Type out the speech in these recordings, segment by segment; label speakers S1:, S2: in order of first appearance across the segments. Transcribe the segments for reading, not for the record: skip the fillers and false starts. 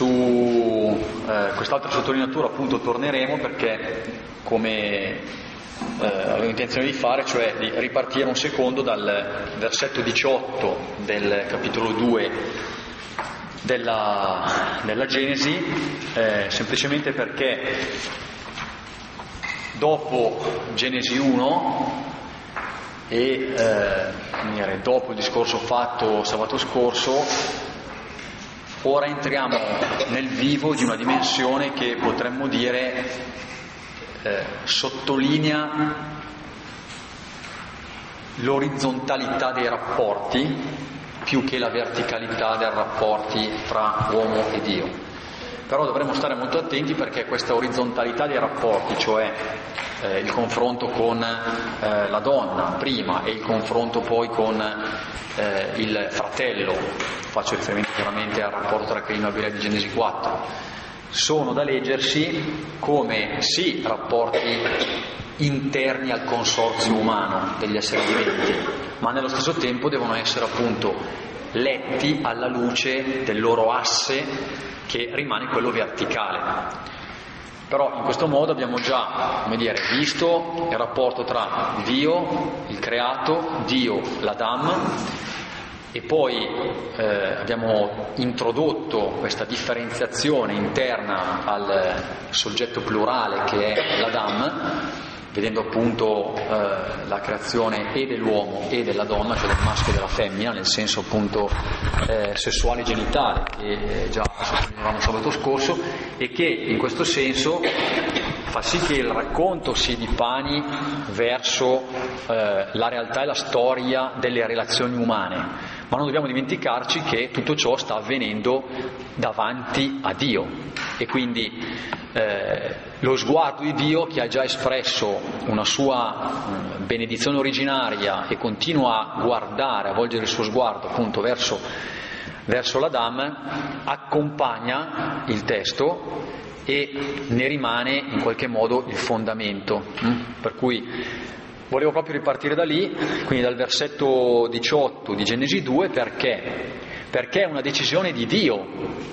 S1: Su quest'altra sottolineatura appunto torneremo, perché come avevo intenzione di fare, cioè di ripartire un secondo dal versetto 18 del capitolo 2 della Genesi, semplicemente perché dopo Genesi 1 e dopo il discorso fatto sabato scorso, ora entriamo nel vivo di una dimensione che potremmo dire sottolinea l'orizzontalità dei rapporti più che la verticalità dei rapporti tra uomo e Dio. Però dovremo stare molto attenti, perché questa orizzontalità dei rapporti, cioè il confronto con la donna prima e il confronto poi con il fratello, faccio riferimento chiaramente al rapporto tra Caino e Abele di Genesi 4, sono da leggersi come sì rapporti interni al consorzio umano degli esseri viventi, ma nello stesso tempo devono essere appunto letti alla luce del loro asse, che rimane quello verticale. Però in questo modo abbiamo già, visto il rapporto tra Dio, il creato, Dio, l'Adam, e poi abbiamo introdotto questa differenziazione interna al soggetto plurale che è l'Adam, vedendo appunto la creazione e dell'uomo e della donna, cioè del maschio e della femmina, nel senso appunto sessuale genitale, che già sottolineavamo sabato scorso, e che in questo senso fa sì che il racconto si dipani verso la realtà e la storia delle relazioni umane, ma non dobbiamo dimenticarci che tutto ciò sta avvenendo davanti a Dio, e quindi lo sguardo di Dio, che ha già espresso una sua benedizione originaria e continua a guardare, a volgere il suo sguardo appunto verso l'Adam, accompagna il testo e ne rimane in qualche modo il fondamento. Per cui volevo proprio ripartire da lì, quindi dal versetto 18 di Genesi 2, perché è una decisione di Dio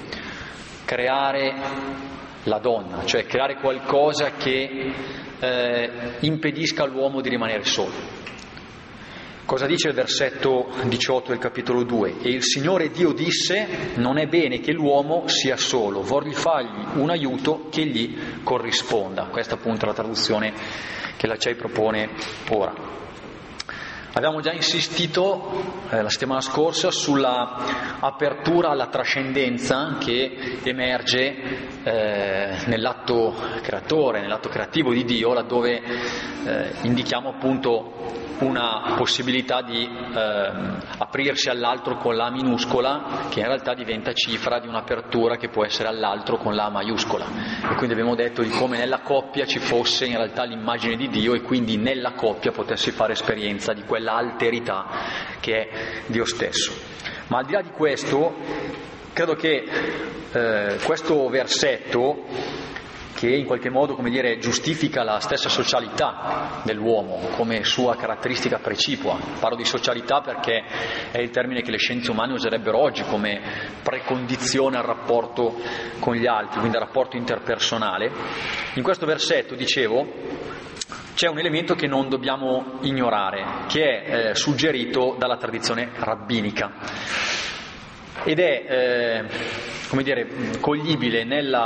S1: creare la donna, cioè creare qualcosa che impedisca all'uomo di rimanere solo. Cosa dice il versetto 18 del capitolo 2? E il Signore Dio disse: non è bene che l'uomo sia solo, voglio fargli un aiuto che gli corrisponda. Questa appunto è la traduzione che la CEI propone ora. Abbiamo già insistito la settimana scorsa sulla apertura alla trascendenza che emerge nell'atto creatore, nell'atto creativo di Dio, laddove indichiamo appunto una possibilità di aprirsi all'altro con la minuscola, che in realtà diventa cifra di un'apertura che può essere all'altro con la maiuscola. E quindi abbiamo detto di come nella coppia ci fosse in realtà l'immagine di Dio, e quindi nella coppia potessi fare esperienza di quella alterità che è Dio stesso. Ma al di là di questo, credo che questo versetto, che in qualche modo, giustifica la stessa socialità dell'uomo come sua caratteristica precipua. Parlo di socialità perché è il termine che le scienze umane userebbero oggi come precondizione al rapporto con gli altri, quindi al rapporto interpersonale. In questo versetto, dicevo, c'è un elemento che non dobbiamo ignorare, che è suggerito dalla tradizione rabbinica, ed è coglibile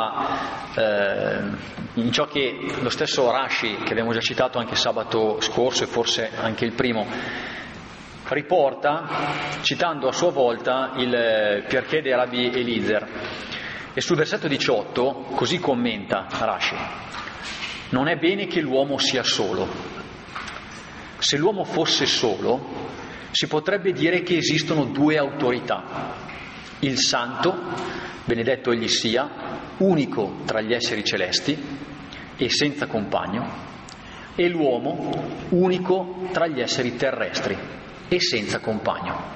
S1: in ciò che lo stesso Rashi, che abbiamo già citato anche sabato scorso e forse anche il primo, riporta, citando a sua volta il Pirkei di Rabbi Eliezer. E sul versetto 18 così commenta Rashi: non è bene che l'uomo sia solo. Se l'uomo fosse solo, si potrebbe dire che esistono due autorità: il santo, benedetto egli sia, unico tra gli esseri celesti e senza compagno, e l'uomo, unico tra gli esseri terrestri e senza compagno.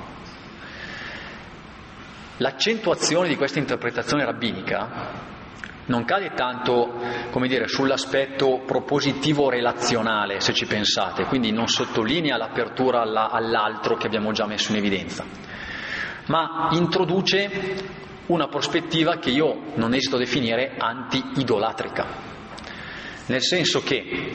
S1: L'accentuazione di questa interpretazione rabbinica non cade tanto, sull'aspetto propositivo relazionale, se ci pensate, quindi non sottolinea l'apertura all'altro che abbiamo già messo in evidenza, ma introduce una prospettiva che io non esito a definire anti-idolatrica, nel senso che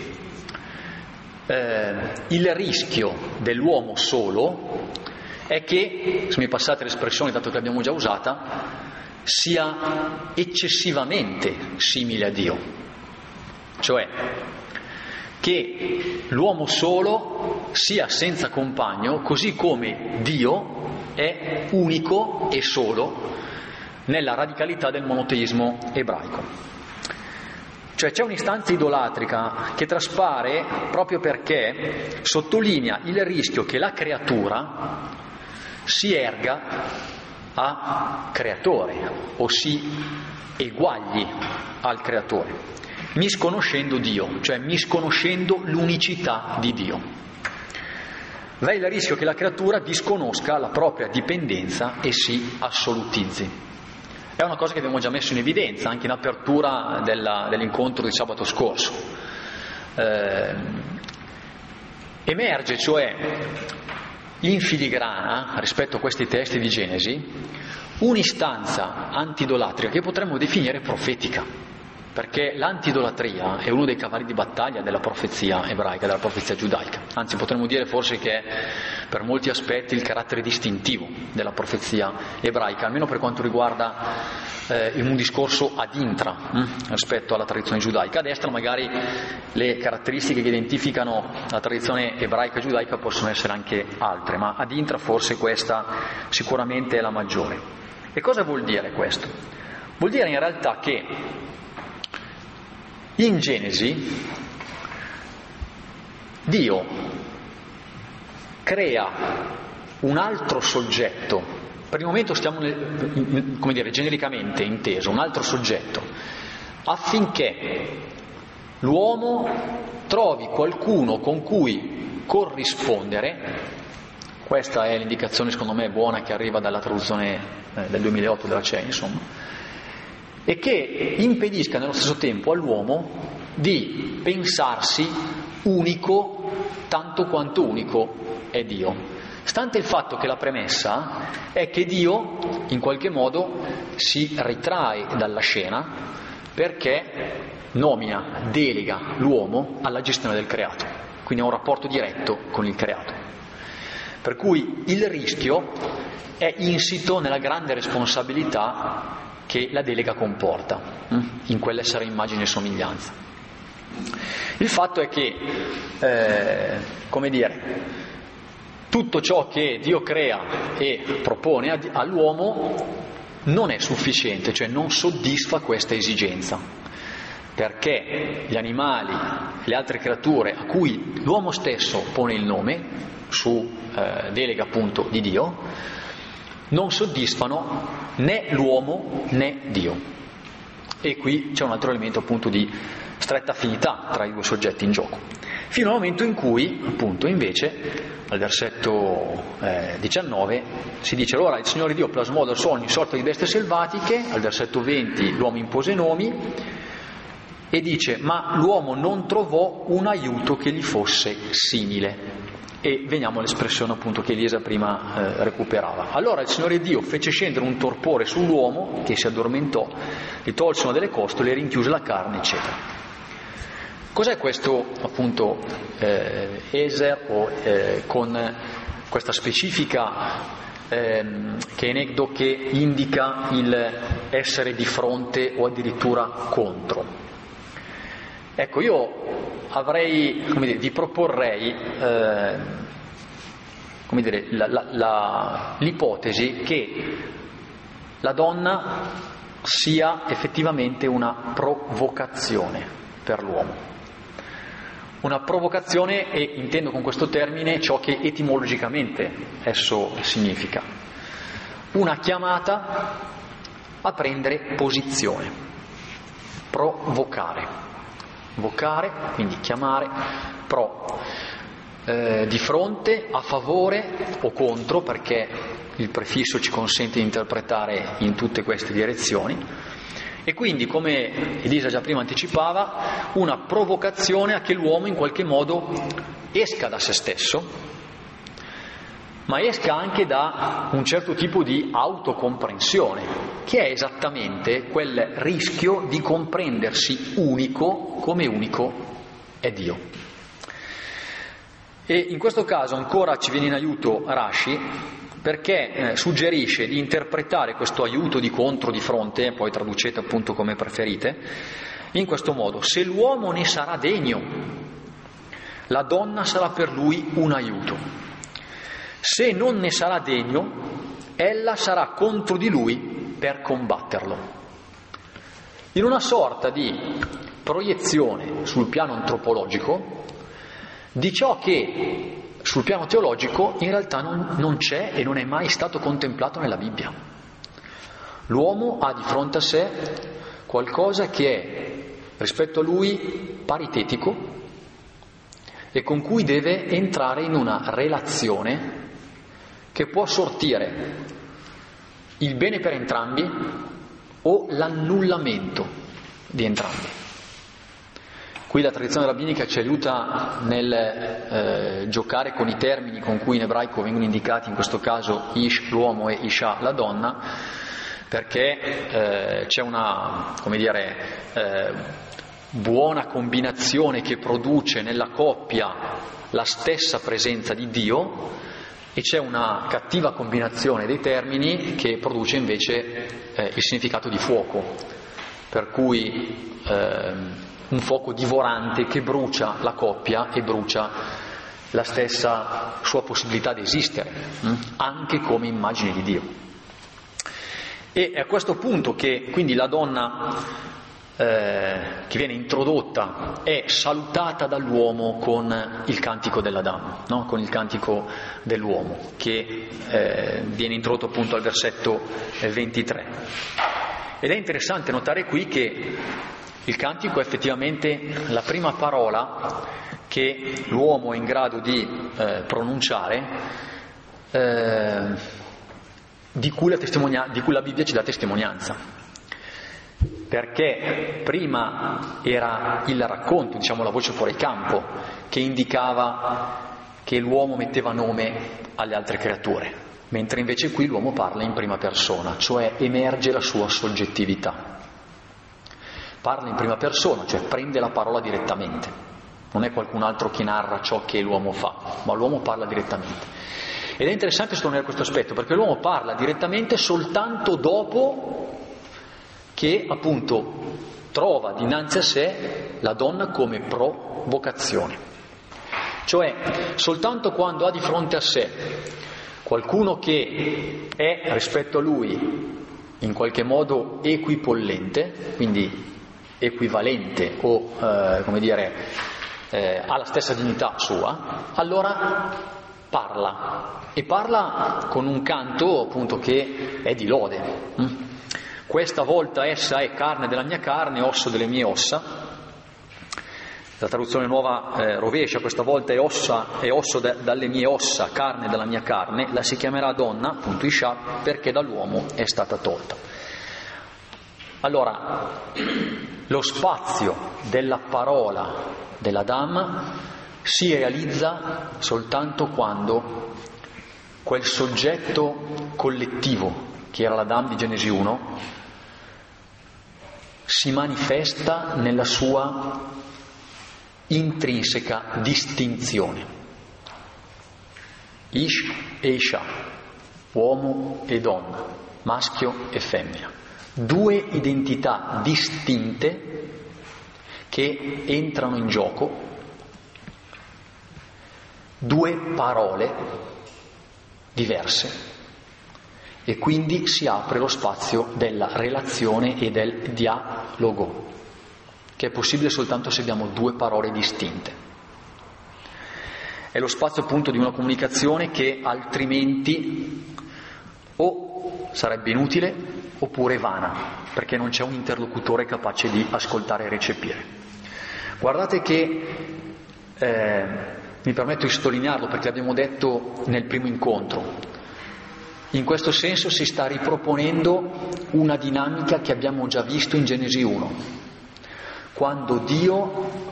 S1: il rischio dell'uomo solo è che, se mi passate l'espressione dato che l'abbiamo già usata, sia eccessivamente simile a Dio, cioè che l'uomo solo sia senza compagno, così come Dio è unico e solo nella radicalità del monoteismo ebraico. Cioè c'è un'istanza idolatrica che traspare proprio perché sottolinea il rischio che la creatura si erga a creatore o si eguagli al creatore, misconoscendo Dio, cioè misconoscendo l'unicità di Dio. Va il rischio che la creatura disconosca la propria dipendenza e si assolutizzi. È una cosa che abbiamo già messo in evidenza anche in apertura dell'incontro di sabato scorso. Emerge cioè in filigrana, rispetto a questi testi di Genesi, un'istanza antidolatrica che potremmo definire profetica, perché l'antidolatria è uno dei cavalli di battaglia della profezia ebraica, della profezia giudaica. Anzi, potremmo dire forse che è per molti aspetti il carattere distintivo della profezia ebraica, almeno per quanto riguarda in un discorso ad intra rispetto alla tradizione giudaica. A destra magari le caratteristiche che identificano la tradizione ebraica e giudaica possono essere anche altre, ma ad intra forse questa sicuramente è la maggiore. E cosa vuol dire questo? Vuol dire in realtà che in Genesi Dio crea un altro soggetto. Per il momento stiamo, come dire, genericamente inteso, un altro soggetto, affinché l'uomo trovi qualcuno con cui corrispondere. Questa è l'indicazione secondo me buona che arriva dalla traduzione del 2008 della CEI, insomma, e che impedisca nello stesso tempo all'uomo di pensarsi unico tanto quanto unico è Dio. Stante il fatto che la premessa è che Dio in qualche modo si ritrae dalla scena perché nomina, delega l'uomo alla gestione del creato, quindi ha un rapporto diretto con il creato. Per cui il rischio è insito nella grande responsabilità che la delega comporta in quell'essere immagine e somiglianza. Il fatto è che, come dire, tutto ciò che Dio crea e propone all'uomo non è sufficiente, cioè non soddisfa questa esigenza, perché gli animali e le altre creature a cui l'uomo stesso pone il nome, su delega appunto di Dio, non soddisfano né l'uomo né Dio. E qui c'è un altro elemento appunto di stretta affinità tra i due soggetti in gioco, fino al momento in cui appunto invece al versetto 19 si dice: allora il Signore Dio plasmò dal suolo ogni sorta di bestie selvatiche. Al versetto 20 l'uomo impose nomi e dice: ma l'uomo non trovò un aiuto che gli fosse simile. E veniamo all'espressione appunto che Elisa prima recuperava. Allora il Signore Dio fece scendere un torpore sull'uomo che si addormentò, gli tolse una delle costole, rinchiuse la carne, eccetera. Cos'è questo appunto Eser con questa specifica che enegdo che indica il essere di fronte o addirittura contro? Ecco, io avrei, come dire, vi proporrei come dire, l'ipotesi che la donna sia effettivamente una provocazione per l'uomo. Una provocazione, e intendo con questo termine ciò che etimologicamente esso significa: una chiamata a prendere posizione, provocare. Vocare, quindi chiamare, di fronte, a favore o contro, perché il prefisso ci consente di interpretare in tutte queste direzioni, e quindi, come Elisa già prima anticipava, una provocazione a che l'uomo in qualche modo esca da se stesso, ma esca anche da un certo tipo di autocomprensione, che è esattamente quel rischio di comprendersi unico come unico è Dio. E in questo caso ancora ci viene in aiuto Rashi, perché suggerisce di interpretare questo aiuto di contro, di fronte, poi traducete appunto come preferite, in questo modo: se l'uomo ne sarà degno, la donna sarà per lui un aiuto; se non ne sarà degno, ella sarà contro di lui per combatterlo. In una sorta di proiezione sul piano antropologico di ciò che sul piano teologico in realtà non c'è e non è mai stato contemplato nella Bibbia. L'uomo ha di fronte a sé qualcosa che è rispetto a lui paritetico e con cui deve entrare in una relazione che può sortire il bene per entrambi o l'annullamento di entrambi. Qui la tradizione rabbinica ci aiuta nel giocare con i termini con cui in ebraico vengono indicati, in questo caso Ish l'uomo e Isha la donna, perché c'è una, buona combinazione che produce nella coppia la stessa presenza di Dio, e c'è una cattiva combinazione dei termini che produce invece il significato di fuoco, per cui un fuoco divorante che brucia la coppia e brucia la stessa sua possibilità di esistere, anche come immagine di Dio. E è a questo punto che quindi la donna che viene introdotta è salutata dall'uomo con il cantico dell'Adam, no? Con il cantico dell'uomo, che viene introdotto appunto al versetto 23. Ed è interessante notare qui che il cantico è effettivamente la prima parola che l'uomo è in grado di pronunciare, di cui la Bibbia ci dà testimonianza. Perché prima era il racconto, la voce fuori campo, che indicava che l'uomo metteva nome alle altre creature, mentre invece qui l'uomo parla in prima persona, cioè emerge la sua soggettività. Parla in prima persona, cioè prende la parola direttamente. Non è qualcun altro che narra ciò che l'uomo fa, ma l'uomo parla direttamente. Ed è interessante sottolineare questo aspetto, perché l'uomo parla direttamente soltanto dopo che, appunto, trova dinanzi a sé la donna come provocazione. Cioè, soltanto quando ha di fronte a sé qualcuno che è rispetto a lui in qualche modo equipollente, quindi equivalente o ha la stessa dignità sua, allora parla, e parla con un canto appunto che è di lode. Questa volta essa è carne della mia carne, osso delle mie ossa. La traduzione nuova rovescia: questa volta è osso dalle mie ossa, carne della mia carne. La si chiamerà donna, appunto Isha, perché dall'uomo è stata tolta. Allora, lo spazio della parola dell'Adam si realizza soltanto quando quel soggetto collettivo, che era l'Adam di Genesi 1, si manifesta nella sua intrinseca distinzione. Ish e Isha, uomo e donna, maschio e femmina. Due identità distinte che entrano in gioco, due parole diverse, e quindi si apre lo spazio della relazione e del dialogo, che è possibile soltanto se abbiamo due parole distinte. È lo spazio appunto di una comunicazione che altrimenti o sarebbe inutile oppure vana, perché non c'è un interlocutore capace di ascoltare e recepire. Guardate che, mi permetto di sottolinearlo perché l'abbiamo detto nel primo incontro, in questo senso si sta riproponendo una dinamica che abbiamo già visto in Genesi 1, quando Dio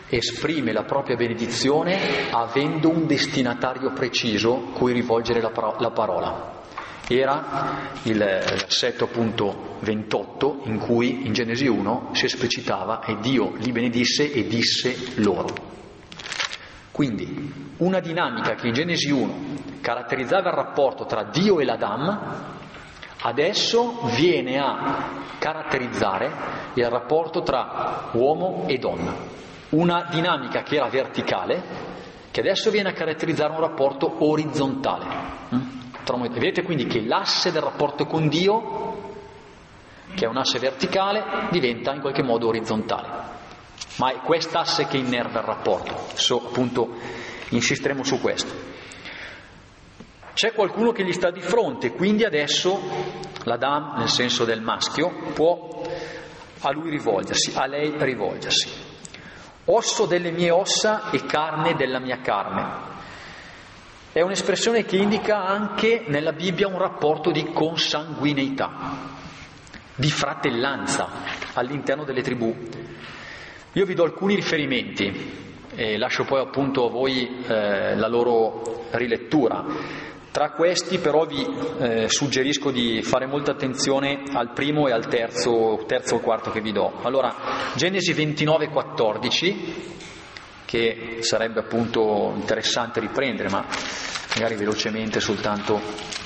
S1: esprime la propria benedizione avendo un destinatario preciso cui rivolgere la parola. Era il versetto appunto 28 in cui in Genesi 1 si esplicitava e Dio li benedisse e disse loro. Quindi una dinamica che in Genesi 1 caratterizzava il rapporto tra Dio e l'Adam adesso viene a caratterizzare il rapporto tra uomo e donna. Una dinamica che era verticale che adesso viene a caratterizzare un rapporto orizzontale. Vedete quindi che l'asse del rapporto con Dio, che è un asse verticale, diventa in qualche modo orizzontale. Ma è quest'asse che innerva il rapporto. Appunto insisteremo su questo. C'è qualcuno che gli sta di fronte, quindi adesso l'Adam, nel senso del maschio, può a lui rivolgersi, a lei rivolgersi. Osso delle mie ossa e carne della mia carne. È un'espressione che indica anche nella Bibbia un rapporto di consanguineità, di fratellanza all'interno delle tribù. Io vi do alcuni riferimenti e lascio poi appunto a voi la loro rilettura. Tra questi però vi suggerisco di fare molta attenzione al primo e al terzo o quarto che vi do. Allora, Genesi 29:14, che sarebbe appunto interessante riprendere, ma magari velocemente soltanto.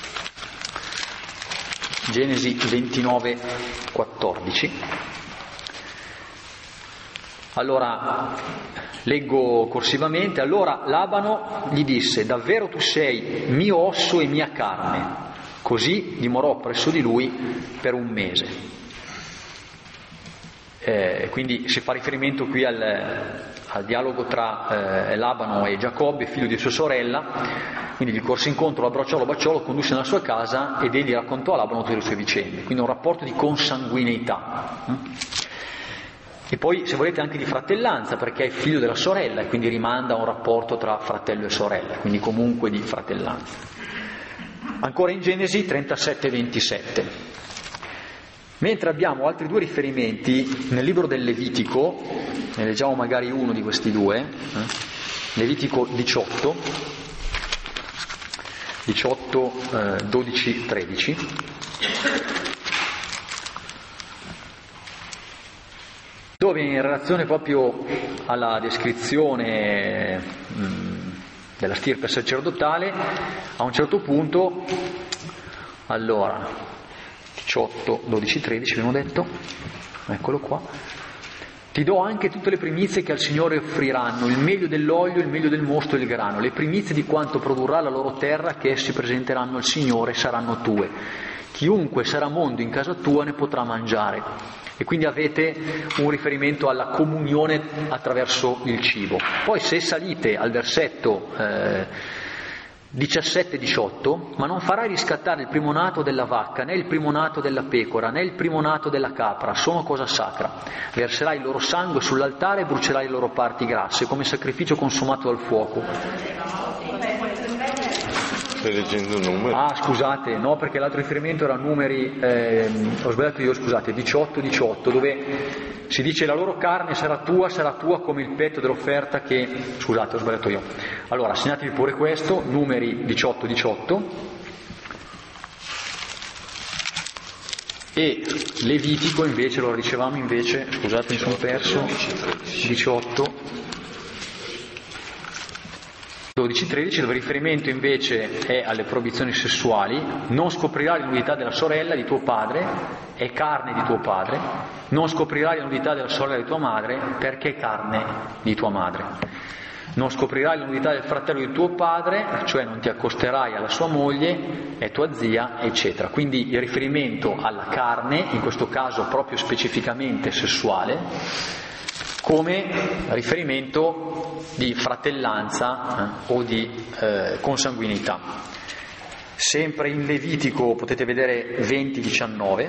S1: Genesi 29:14. Allora, leggo corsivamente. Allora Labano gli disse: davvero tu sei mio osso e mia carne. Così dimorò presso di lui per un mese. Quindi si fa riferimento qui al dialogo tra Labano e Giacobbe, figlio di sua sorella. Quindi gli corse incontro, lo baciò, lo condusse nella sua casa ed egli raccontò a Labano tutte le sue vicende. Quindi un rapporto di consanguineità. E poi, se volete, anche di fratellanza, perché è figlio della sorella e quindi rimanda a un rapporto tra fratello e sorella, quindi comunque di fratellanza. Ancora in Genesi 37:27. Mentre abbiamo altri due riferimenti nel libro del Levitico, ne leggiamo magari uno di questi due, Levitico 18, 12, 13. Dove in relazione proprio alla descrizione della stirpe sacerdotale, a un certo punto, allora, 18, 12, 13 abbiamo detto, eccolo qua, ti do anche tutte le primizie che al Signore offriranno, il meglio dell'olio, il meglio del mosto e il grano, le primizie di quanto produrrà la loro terra che essi presenteranno al Signore saranno tue, chiunque sarà mondo in casa tua ne potrà mangiare. E quindi avete un riferimento alla comunione attraverso il cibo. Poi se salite al versetto 17-18, ma non farai riscattare il primonato della vacca, né il primonato della pecora, né il primonato della capra, sono cosa sacra. Verserai il loro sangue sull'altare e brucerai le loro parti grasse, come sacrificio consumato al fuoco.
S2: Stai leggendo numeri?
S1: Ah, scusate, no, perché l'altro riferimento era numeri, ho sbagliato io, scusate, 18, dove si dice la loro carne sarà tua come il petto dell'offerta che... Scusate, ho sbagliato io. Allora, segnatevi pure questo, numeri 18. E Levitico invece, lo dicevamo invece, scusate mi sono perso, 18... 12-13, dove il riferimento invece è alle proibizioni sessuali. Non scoprirai la nudità della sorella di tuo padre, è carne di tuo padre. Non scoprirai la nudità della sorella di tua madre, perché è carne di tua madre. Non scoprirai la nudità del fratello di tuo padre, cioè non ti accosterai alla sua moglie, è tua zia, eccetera. Quindi il riferimento alla carne, in questo caso proprio specificamente sessuale, come riferimento di fratellanza o di consanguinità. Sempre in Levitico potete vedere 20-19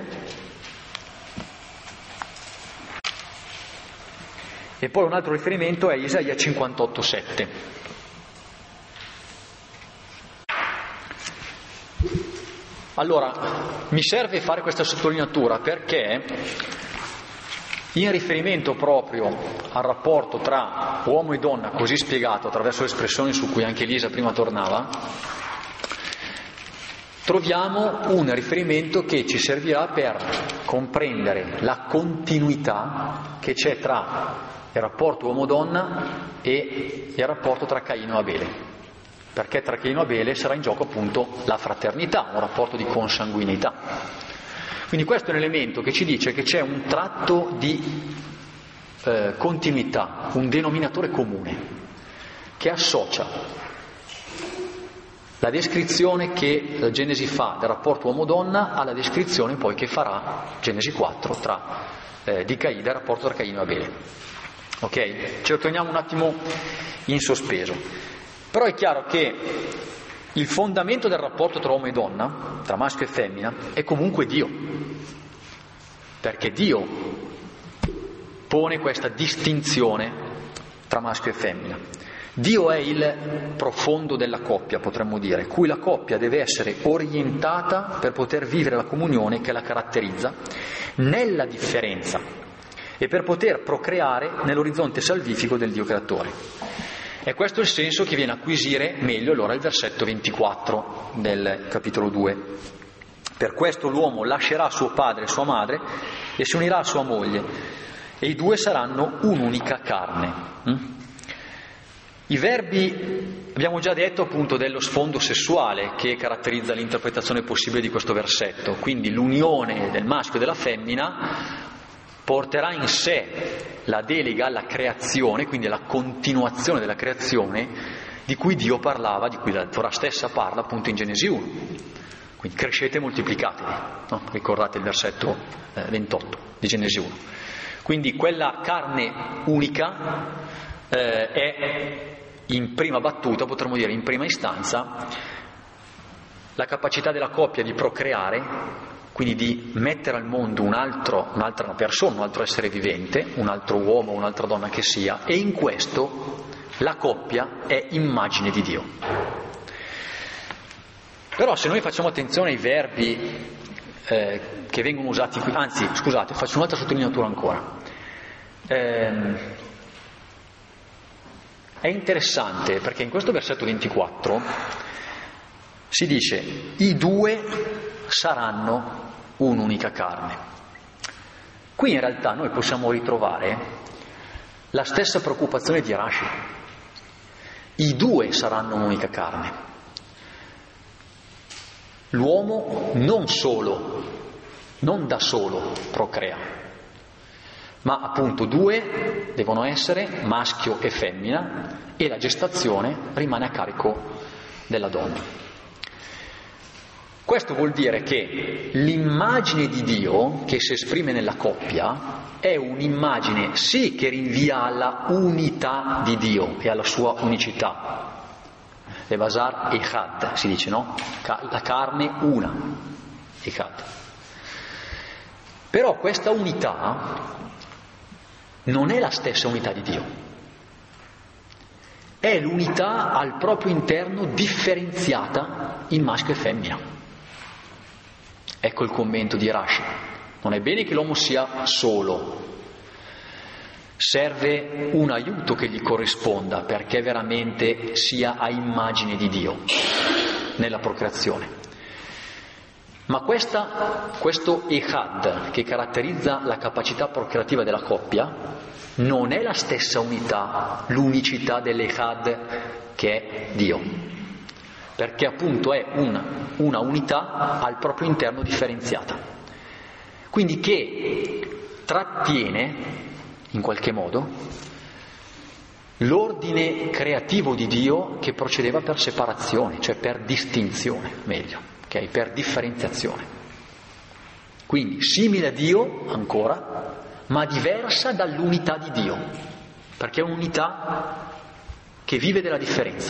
S1: e poi un altro riferimento è Isaia 58-7. Allora, mi serve fare questa sottolineatura perché in riferimento proprio al rapporto tra uomo e donna, così spiegato attraverso le espressioni su cui anche Elisa prima tornava, troviamo un riferimento che ci servirà per comprendere la continuità che c'è tra il rapporto uomo-donna e il rapporto tra Caino e Abele, perché tra Caino e Abele sarà in gioco appunto la fraternità, un rapporto di consanguineità. Quindi questo è un elemento che ci dice che c'è un tratto di continuità, un denominatore comune, che associa la descrizione che la Genesi fa del rapporto uomo-donna alla descrizione poi che farà Genesi 4 del rapporto tra Caino e Abele. Ok? Ce lo teniamo un attimo in sospeso. Però è chiaro che il fondamento del rapporto tra uomo e donna, tra maschio e femmina, è comunque Dio, perché Dio pone questa distinzione tra maschio e femmina. Dio è il profondo della coppia, potremmo dire, cui la coppia deve essere orientata per poter vivere la comunione che la caratterizza nella differenza e per poter procreare nell'orizzonte salvifico del Dio creatore. E questo è il senso che viene a acquisire meglio allora il versetto 24 del capitolo 2. Per questo l'uomo lascerà suo padre e sua madre e si unirà a sua moglie e i due saranno un'unica carne. I verbi, abbiamo già detto appunto dello sfondo sessuale che caratterizza l'interpretazione possibile di questo versetto, quindi l'unione del maschio e della femmina porterà in sé la delega alla creazione, quindi alla continuazione della creazione di cui Dio parlava, di cui la Torah stessa parla appunto in Genesi 1. Quindi crescete e moltiplicatevi, no? Ricordate il versetto 28 di Genesi 1. Quindi quella carne unica è in prima battuta, potremmo dire in prima istanza, la capacità della coppia di procreare, quindi di mettere al mondo un'altra persona, un altro essere vivente, un altro uomo, un'altra donna che sia, e in questo la coppia è immagine di Dio. Però se noi facciamo attenzione ai verbi che vengono usati qui, anzi scusate, faccio un'altra sottolineatura ancora. È interessante perché in questo versetto 24 si dice i due saranno un'unica carne. Qui in realtà noi possiamo ritrovare la stessa preoccupazione di Rashi. I due saranno un'unica carne. L'uomo non da solo procrea, ma appunto due devono essere maschio e femmina e la gestazione rimane a carico della donna. Questo vuol dire che l'immagine di Dio che si esprime nella coppia è un'immagine sì che rinvia alla unità di Dio e alla sua unicità. Le basar echad si dice, no? La carne una, echad. Però questa unità non è la stessa unità di Dio, è l'unità al proprio interno differenziata in maschio e femmina. Ecco il commento di Rashi. Non è bene che l'uomo sia solo, serve un aiuto che gli corrisponda perché veramente sia a immagine di Dio nella procreazione. Ma questo echad che caratterizza la capacità procreativa della coppia non è la stessa unità, l'unicità dell'echad che è Dio, perché appunto è una unità al proprio interno differenziata, quindi che trattiene in qualche modo l'ordine creativo di Dio che procedeva per separazione, cioè per distinzione, meglio. Okay, per differenziazione. Quindi simile a Dio ancora, ma diversa dall'unità di Dio, perché è un'unità che vive della differenza.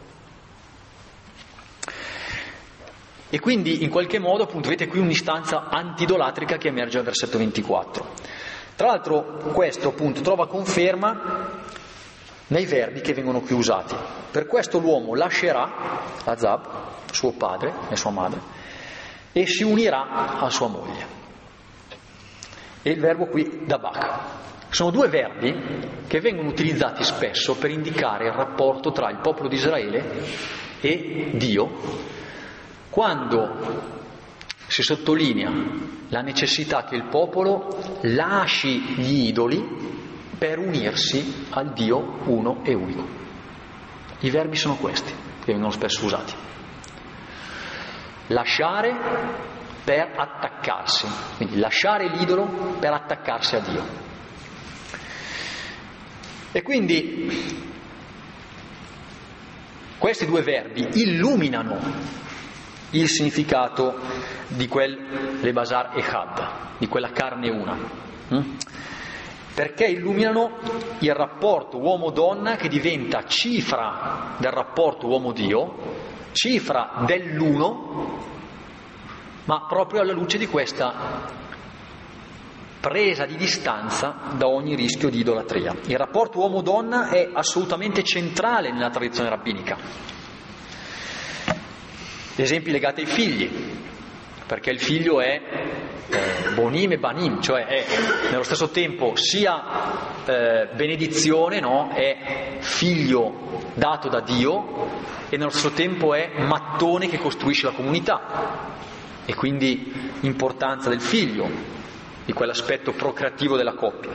S1: E quindi in qualche modo appunto vedete qui un'istanza antidolatrica che emerge al versetto 24. Tra l'altro questo appunto trova conferma nei verbi che vengono qui usati. Per questo l'uomo lascerà Azab, suo padre e sua madre, e si unirà a sua moglie. e il verbo qui dabak. Sono due verbi che vengono utilizzati spesso per indicare il rapporto tra il popolo di Israele e Dio, quando si sottolinea la necessità che il popolo lasci gli idoli per unirsi al Dio uno e unico. I verbi sono questi, che vengono spesso usati. Lasciare per attaccarsi, quindi lasciare l'idolo per attaccarsi a Dio. E quindi questi due verbi illuminano il significato di quel lebasar echad, di quella carne una, perché illuminano il rapporto uomo-donna che diventa cifra del rapporto uomo-Dio, cifra dell'uno, ma proprio alla luce di questa presa di distanza da ogni rischio di idolatria. Il rapporto uomo-donna è assolutamente centrale nella tradizione rabbinica. Esempi legati ai figli, perché il figlio è bonim e banim, cioè è nello stesso tempo sia benedizione, no? È figlio dato da Dio, e nello stesso tempo è mattone che costruisce la comunità, e quindi importanza del figlio, di quell'aspetto procreativo della coppia.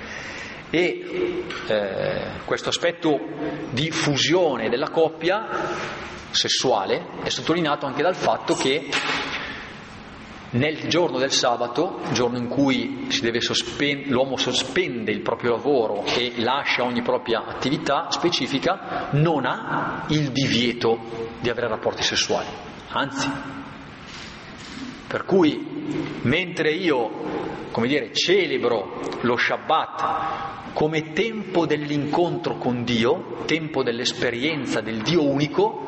S1: E questo aspetto di fusione della coppia sessuale è sottolineato anche dal fatto che nel giorno del sabato, giorno in cui l'uomo sospende il proprio lavoro e lascia ogni propria attività specifica, non ha il divieto di avere rapporti sessuali, anzi. Per cui mentre io, celebro lo Shabbat come tempo dell'incontro con Dio, tempo dell'esperienza del Dio unico,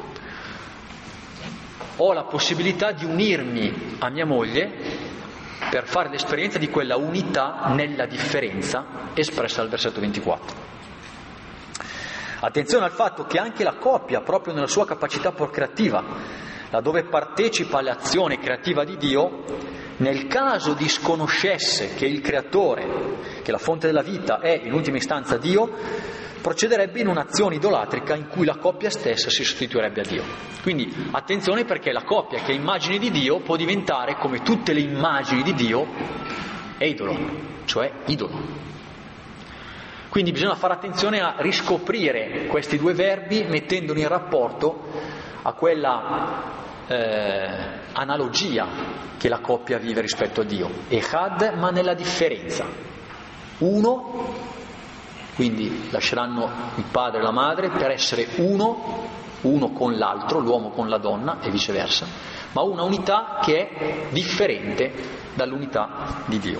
S1: ho la possibilità di unirmi a mia moglie per fare l'esperienza di quella unità nella differenza espressa dal versetto 24. Attenzione al fatto che anche la coppia, proprio nella sua capacità procreativa, laddove partecipa all'azione creativa di Dio, nel caso disconoscesse che il creatore, che la fonte della vita è in ultima istanza Dio, procederebbe in un'azione idolatrica in cui la coppia stessa si sostituirebbe a Dio. Quindi attenzione, perché la coppia che è immagine di Dio può diventare, come tutte le immagini di Dio, eidolo, cioè idolo. Quindi bisogna fare attenzione a riscoprire questi due verbi mettendoli in rapporto a quella analogia che la coppia vive rispetto a Dio. Echad, ma nella differenza. Uno, quindi lasceranno il padre e la madre per essere uno con l'altro, l'uomo con la donna e viceversa, ma una unità che è differente dall'unità di Dio.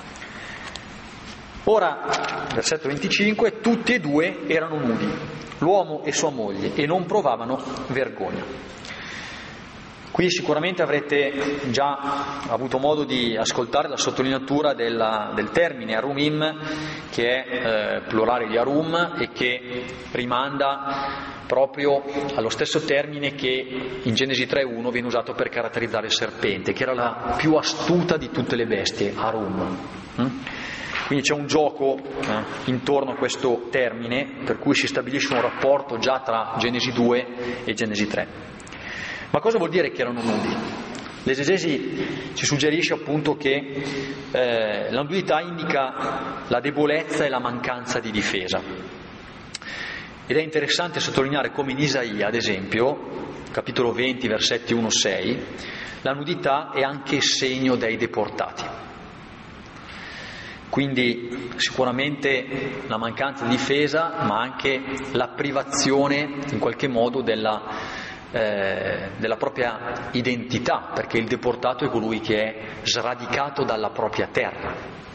S1: Ora, versetto 25, tutti e due erano nudi, l'uomo e sua moglie, e non provavano vergogna. Qui sicuramente avrete già avuto modo di ascoltare la sottolineatura del termine arumim, che è plurale di arum e che rimanda proprio allo stesso termine che in Genesi 3.1 viene usato per caratterizzare il serpente, che era la più astuta di tutte le bestie, arum. Quindi c'è un gioco intorno a questo termine, per cui si stabilisce un rapporto già tra Genesi 2 e Genesi 3. Ma cosa vuol dire che erano nudi? L'esegesi ci suggerisce appunto che la nudità indica la debolezza e la mancanza di difesa. Ed è interessante sottolineare come in Isaia, ad esempio, capitolo 20, versetti 1-6, la nudità è anche segno dei deportati. Quindi sicuramente la mancanza di difesa, ma anche la privazione in qualche modo della propria identità, perché il deportato è colui che è sradicato dalla propria terra.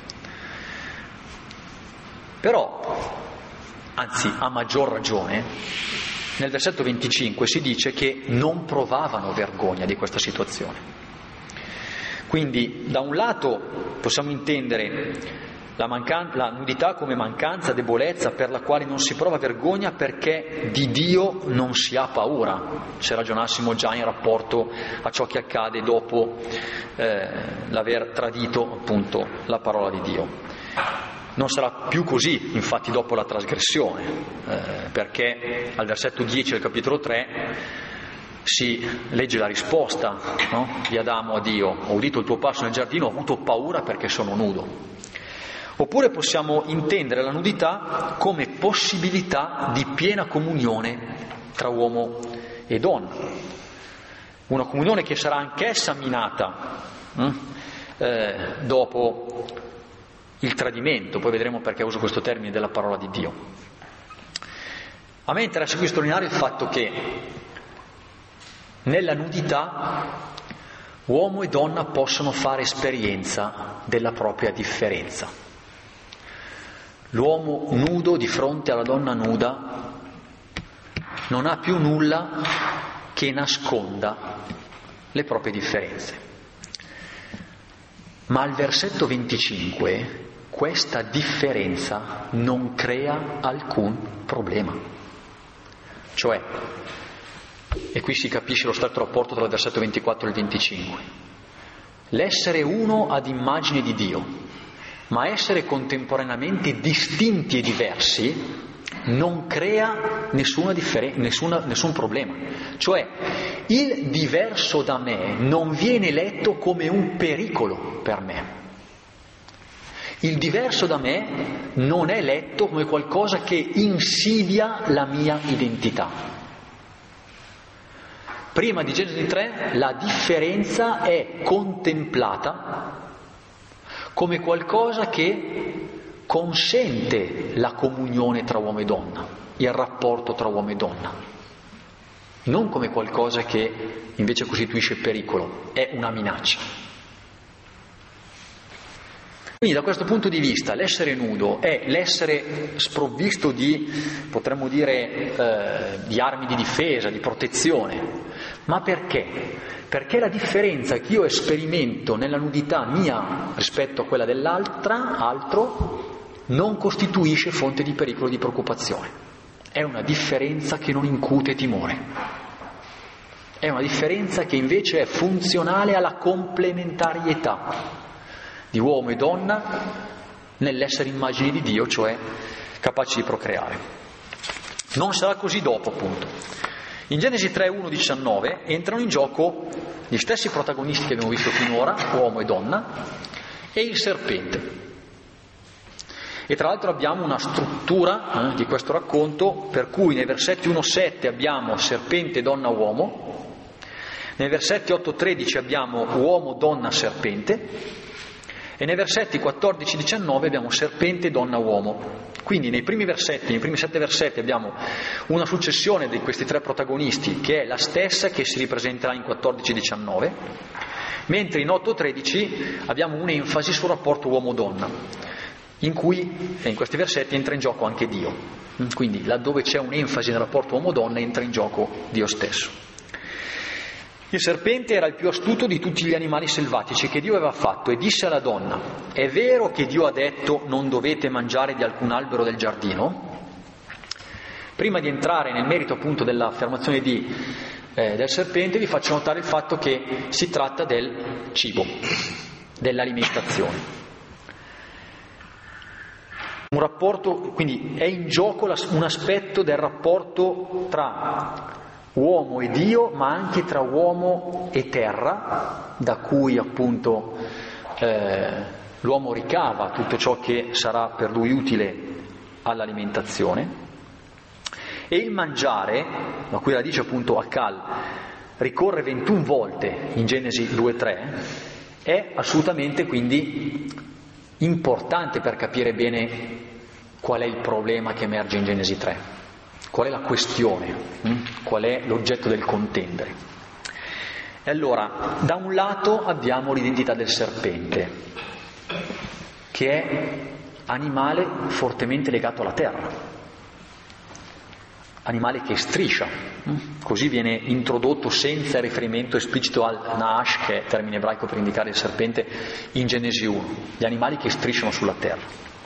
S1: Però, anzi a maggior ragione, nel versetto 25 si dice che non provavano vergogna di questa situazione. Quindi da un lato possiamo intendere la nudità come mancanza, debolezza per la quale non si prova vergogna perché di Dio non si ha paura, se ragionassimo già in rapporto a ciò che accade dopo l'aver tradito appunto la parola di Dio. Non sarà più così, infatti, dopo la trasgressione, perché al versetto 10 del capitolo 3 si legge la risposta, no? Di Adamo a Dio: ho udito il tuo passo nel giardino, ho avuto paura perché sono nudo. Oppure possiamo intendere la nudità come possibilità di piena comunione tra uomo e donna, una comunione che sarà anch'essa minata dopo il tradimento. Poi vedremo perché uso questo termine della parola di Dio. A me interessa qui sottolineare il fatto che nella nudità uomo e donna possono fare esperienza della propria differenza. L'uomo nudo di fronte alla donna nuda non ha più nulla che nasconda le proprie differenze. Ma al versetto 25 questa differenza non crea alcun problema. Cioè, e qui si capisce lo stretto rapporto tra il versetto 24 e il 25. L'essere uno ad immagine di Dio, ma essere contemporaneamente distinti e diversi, non crea nessun problema. Cioè, il diverso da me non viene letto come un pericolo per me. Il diverso da me non è letto come qualcosa che insidia la mia identità. Prima di Genesi 3 la differenza è contemplata come qualcosa che consente la comunione tra uomo e donna, il rapporto tra uomo e donna, non come qualcosa che invece costituisce pericolo, è una minaccia. Quindi da questo punto di vista l'essere nudo è l'essere sprovvisto di, potremmo dire, di armi di difesa, di protezione. Ma perché? Perché la differenza che io esperimento nella nudità mia rispetto a quella dell'altro non costituisce fonte di pericolo e di preoccupazione. È una differenza che non incute timore. È una differenza che invece è funzionale alla complementarietà di uomo e donna nell'essere immagini di Dio, cioè capaci di procreare. Non sarà così dopo, appunto. In Genesi 3:1-19 entrano in gioco gli stessi protagonisti che abbiamo visto finora, uomo e donna, e il serpente. E tra l'altro abbiamo una struttura di questo racconto per cui nei versetti 1-7 abbiamo serpente, donna, uomo, nei versetti 8-13 abbiamo uomo, donna, serpente, e nei versetti 14-19 abbiamo serpente, donna, uomo. Quindi nei primi 7 versetti abbiamo una successione di questi tre protagonisti che è la stessa che si ripresenterà in 14-19, mentre in 8-13 abbiamo un'enfasi sul rapporto uomo-donna, in cui in questi versetti entra in gioco anche Dio. Quindi laddove c'è un'enfasi nel rapporto uomo-donna entra in gioco Dio stesso. Il serpente era il più astuto di tutti gli animali selvatici che Dio aveva fatto e disse alla donna: è vero che Dio ha detto non dovete mangiare di alcun albero del giardino? Prima di entrare nel merito appunto dell'affermazione del serpente vi faccio notare il fatto che si tratta del cibo, dell'alimentazione. Un rapporto, quindi è in gioco un aspetto del rapporto tra uomo e Dio, ma anche tra uomo e terra, da cui appunto l'uomo ricava tutto ciò che sarà per lui utile all'alimentazione. E il mangiare, da cui la dice appunto Akal, ricorre 21 volte in Genesi 2-3, è assolutamente quindi importante per capire bene qual è il problema che emerge in Genesi 3. Qual è la questione? Qual è l'oggetto del contendere? E allora, da un lato abbiamo l'identità del serpente, che è animale fortemente legato alla terra, animale che striscia, così viene introdotto senza riferimento esplicito al Naash, che è termine ebraico per indicare il serpente, in Genesi 1, gli animali che strisciano sulla terra.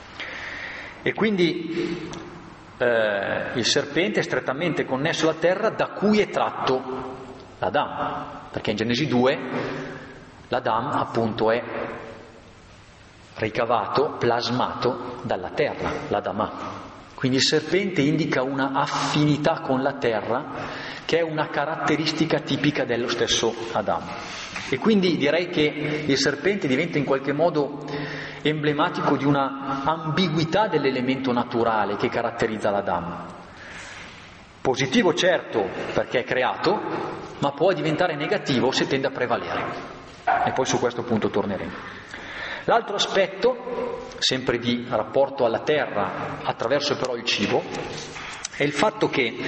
S1: E quindi il serpente è strettamente connesso alla terra, da cui è tratto l'Adam, perché in Genesi 2 l'Adam appunto è ricavato, plasmato dalla terra, l'Adamah. Quindi il serpente indica una affinità con la terra che è una caratteristica tipica dello stesso Adamo. E quindi direi che il serpente diventa in qualche modo emblematico di una ambiguità dell'elemento naturale che caratterizza l'Adamo. Positivo certo perché è creato, ma può diventare negativo se tende a prevalere. E poi su questo punto torneremo. L'altro aspetto, sempre di rapporto alla terra attraverso però il cibo, è il fatto che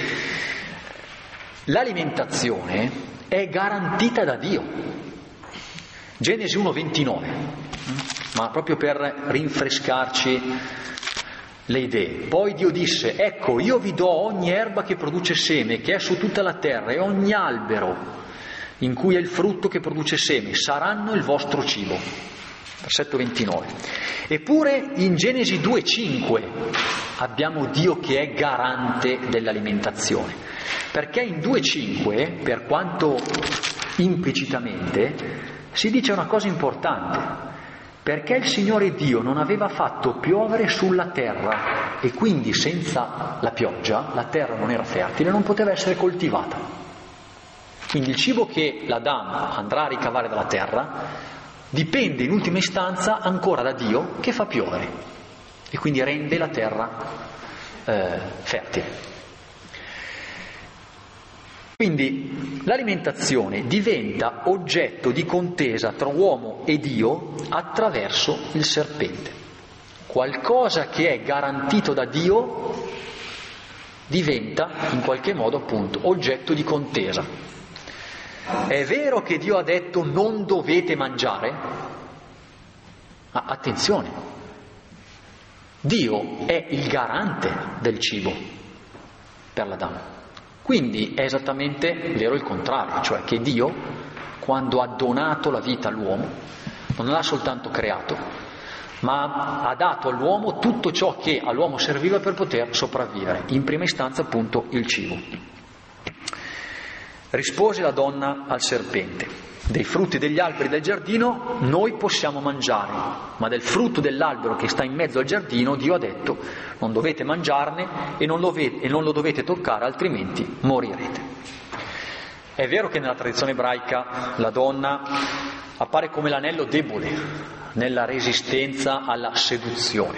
S1: l'alimentazione è garantita da Dio. Genesi 1,29, ma proprio per rinfrescarci le idee. Poi Dio disse: ecco, io vi do ogni erba che produce seme, che è su tutta la terra, e ogni albero in cui è il frutto che produce seme, saranno il vostro cibo. Versetto 29. Eppure in Genesi 2,5 abbiamo Dio che è garante dell'alimentazione, perché in 2,5, per quanto implicitamente, si dice una cosa importante, perché il Signore Dio non aveva fatto piovere sulla terra e quindi senza la pioggia la terra non era fertile, non poteva essere coltivata. Quindi il cibo che l'Adam andrà a ricavare dalla terra dipende in ultima istanza ancora da Dio che fa piovere e quindi rende la terra fertile. Quindi l'alimentazione diventa oggetto di contesa tra uomo e Dio attraverso il serpente. Qualcosa che è garantito da Dio diventa in qualche modo appunto oggetto di contesa. È vero che Dio ha detto non dovete mangiare, ma attenzione, Dio è il garante del cibo per l'Adamo. Quindi è esattamente vero il contrario, cioè che Dio, quando ha donato la vita all'uomo, non l'ha soltanto creato, ma ha dato all'uomo tutto ciò che all'uomo serviva per poter sopravvivere, in prima istanza appunto il cibo. Rispose la donna al serpente: dei frutti degli alberi del giardino noi possiamo mangiare, ma del frutto dell'albero che sta in mezzo al giardino Dio ha detto non dovete mangiarne e non lo dovete toccare, altrimenti morirete. È vero che nella tradizione ebraica la donna appare come l'anello debole nella resistenza alla seduzione,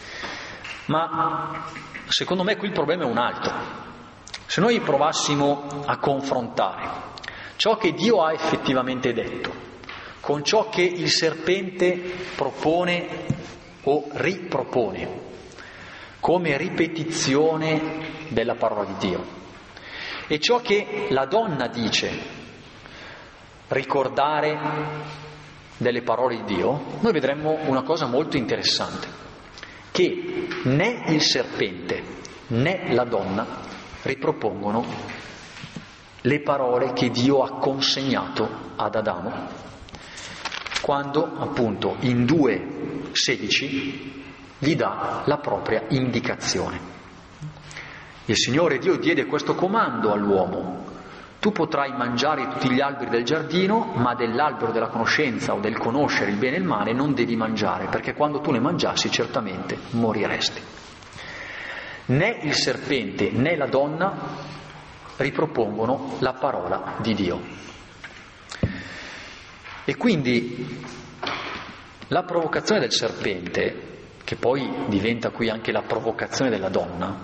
S1: ma secondo me qui il problema è un altro. Se noi provassimo a confrontare ciò che Dio ha effettivamente detto con ciò che il serpente propone o ripropone come ripetizione della parola di Dio e ciò che la donna dice ricordare delle parole di Dio, noi vedremmo una cosa molto interessante, che né il serpente né la donna ripropongono le parole che Dio ha consegnato ad Adamo quando appunto in 2,16 gli dà la propria indicazione. Il Signore Dio diede questo comando all'uomo: tu potrai mangiare tutti gli alberi del giardino, ma dell'albero della conoscenza o del conoscere il bene e il male non devi mangiare, perché quando tu ne mangiassi certamente moriresti. Né il serpente né la donna ripropongono la parola di Dio. E quindi la provocazione del serpente, che poi diventa qui anche la provocazione della donna,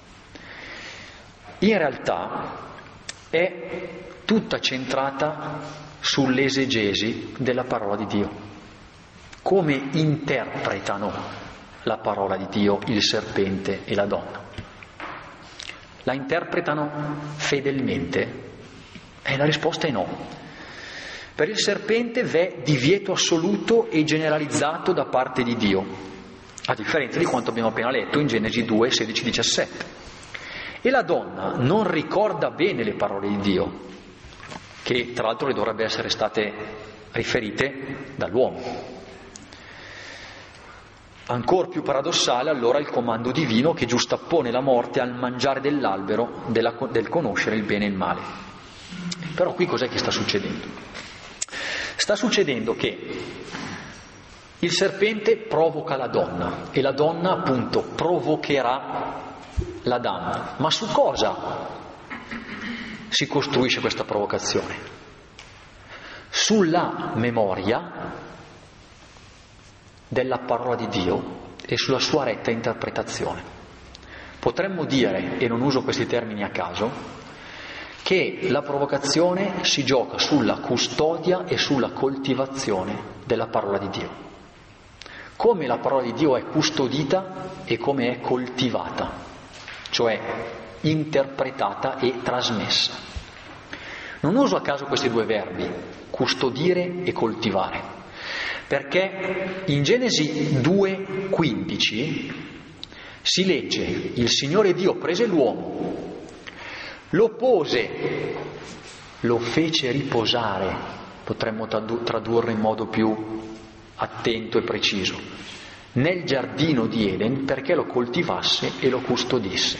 S1: in realtà è tutta centrata sull'esegesi della parola di Dio. Come interpretano la parola di Dio il serpente e la donna? La interpretano fedelmente? E la risposta è no. Per il serpente v'è divieto assoluto e generalizzato da parte di Dio, a differenza di quanto abbiamo appena letto in Genesi 2, 16, 17. E la donna non ricorda bene le parole di Dio, che tra l'altro le dovrebbe essere state riferite dall'uomo. Ancor più paradossale allora il comando divino che giustappone la morte al mangiare dell'albero del conoscere il bene e il male. Però qui cos'è che sta succedendo? Sta succedendo che il serpente provoca la donna e la donna appunto provocherà l'Adamo. Ma su cosa si costruisce questa provocazione? Sulla memoria della parola di Dio e sulla sua retta interpretazione. Potremmo dire, e non uso questi termini a caso, che la provocazione si gioca sulla custodia e sulla coltivazione della parola di Dio. Come la parola di Dio è custodita e come è coltivata, cioè interpretata e trasmessa. Non uso a caso questi due verbi, custodire e coltivare, perché in Genesi 2,15 si legge: il Signore Dio prese l'uomo, lo pose, lo fece riposare, potremmo tradurre in modo più attento e preciso, nel giardino di Eden perché lo coltivasse e lo custodisse.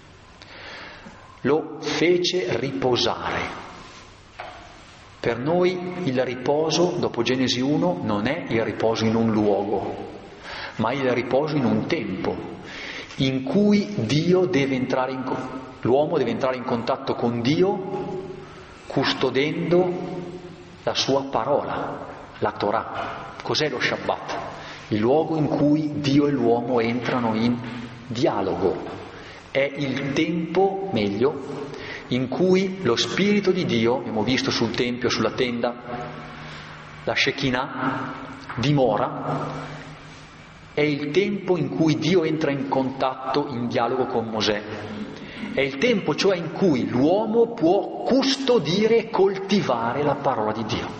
S1: Lo fece riposare. Per noi il riposo, dopo Genesi 1, non è il riposo in un luogo, ma il riposo in un tempo in cui l'uomo deve entrare in contatto con Dio custodendo la sua parola, la Torah. Cos'è lo Shabbat? Il luogo in cui Dio e l'uomo entrano in dialogo. È il tempo, meglio, in cui lo Spirito di Dio, abbiamo visto sul Tempio, sulla tenda, la Shekinah, dimora. È il tempo in cui Dio entra in contatto, in dialogo con Mosè. È il tempo, cioè, in cui l'uomo può custodire e coltivare la parola di Dio.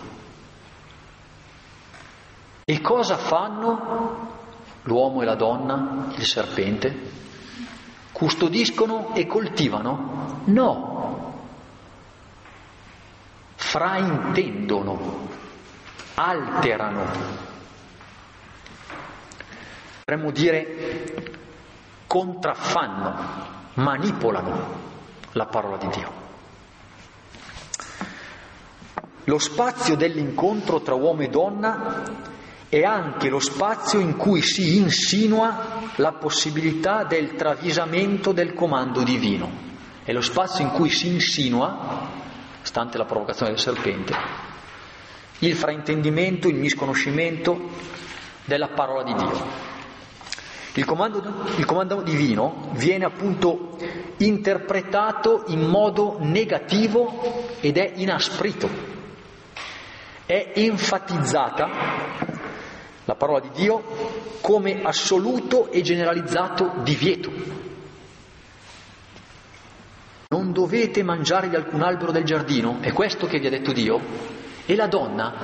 S1: E cosa fanno l'uomo e la donna, il serpente? Custodiscono e coltivano? No. Fraintendono, alterano. Potremmo dire contraffanno, manipolano la parola di Dio. Lo spazio dell'incontro tra uomo e donna è anche lo spazio in cui si insinua la possibilità del travisamento del comando divino. È lo spazio in cui si insinua, stante la provocazione del serpente, il fraintendimento, il misconoscimento della parola di Dio. Il comando divino viene appunto interpretato in modo negativo ed è inasprito. È enfatizzata la parola di Dio come assoluto e generalizzato divieto. Non dovete mangiare di alcun albero del giardino, è questo che vi ha detto Dio? E la donna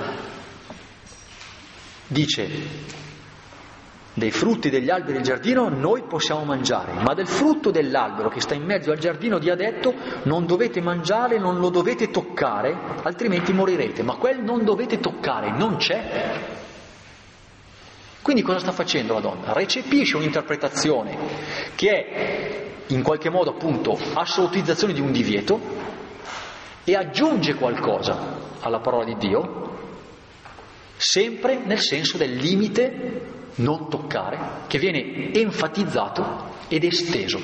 S1: dice: dei frutti degli alberi del giardino noi possiamo mangiare, ma del frutto dell'albero che sta in mezzo al giardino Dio ha detto non dovete mangiare, non lo dovete toccare, altrimenti morirete. Ma quel non dovete toccare non c'è. Quindi cosa sta facendo la donna? Recepisce un'interpretazione che è in qualche modo appunto assolutizzazione di un divieto e aggiunge qualcosa alla parola di Dio, sempre nel senso del limite non toccare, che viene enfatizzato ed esteso.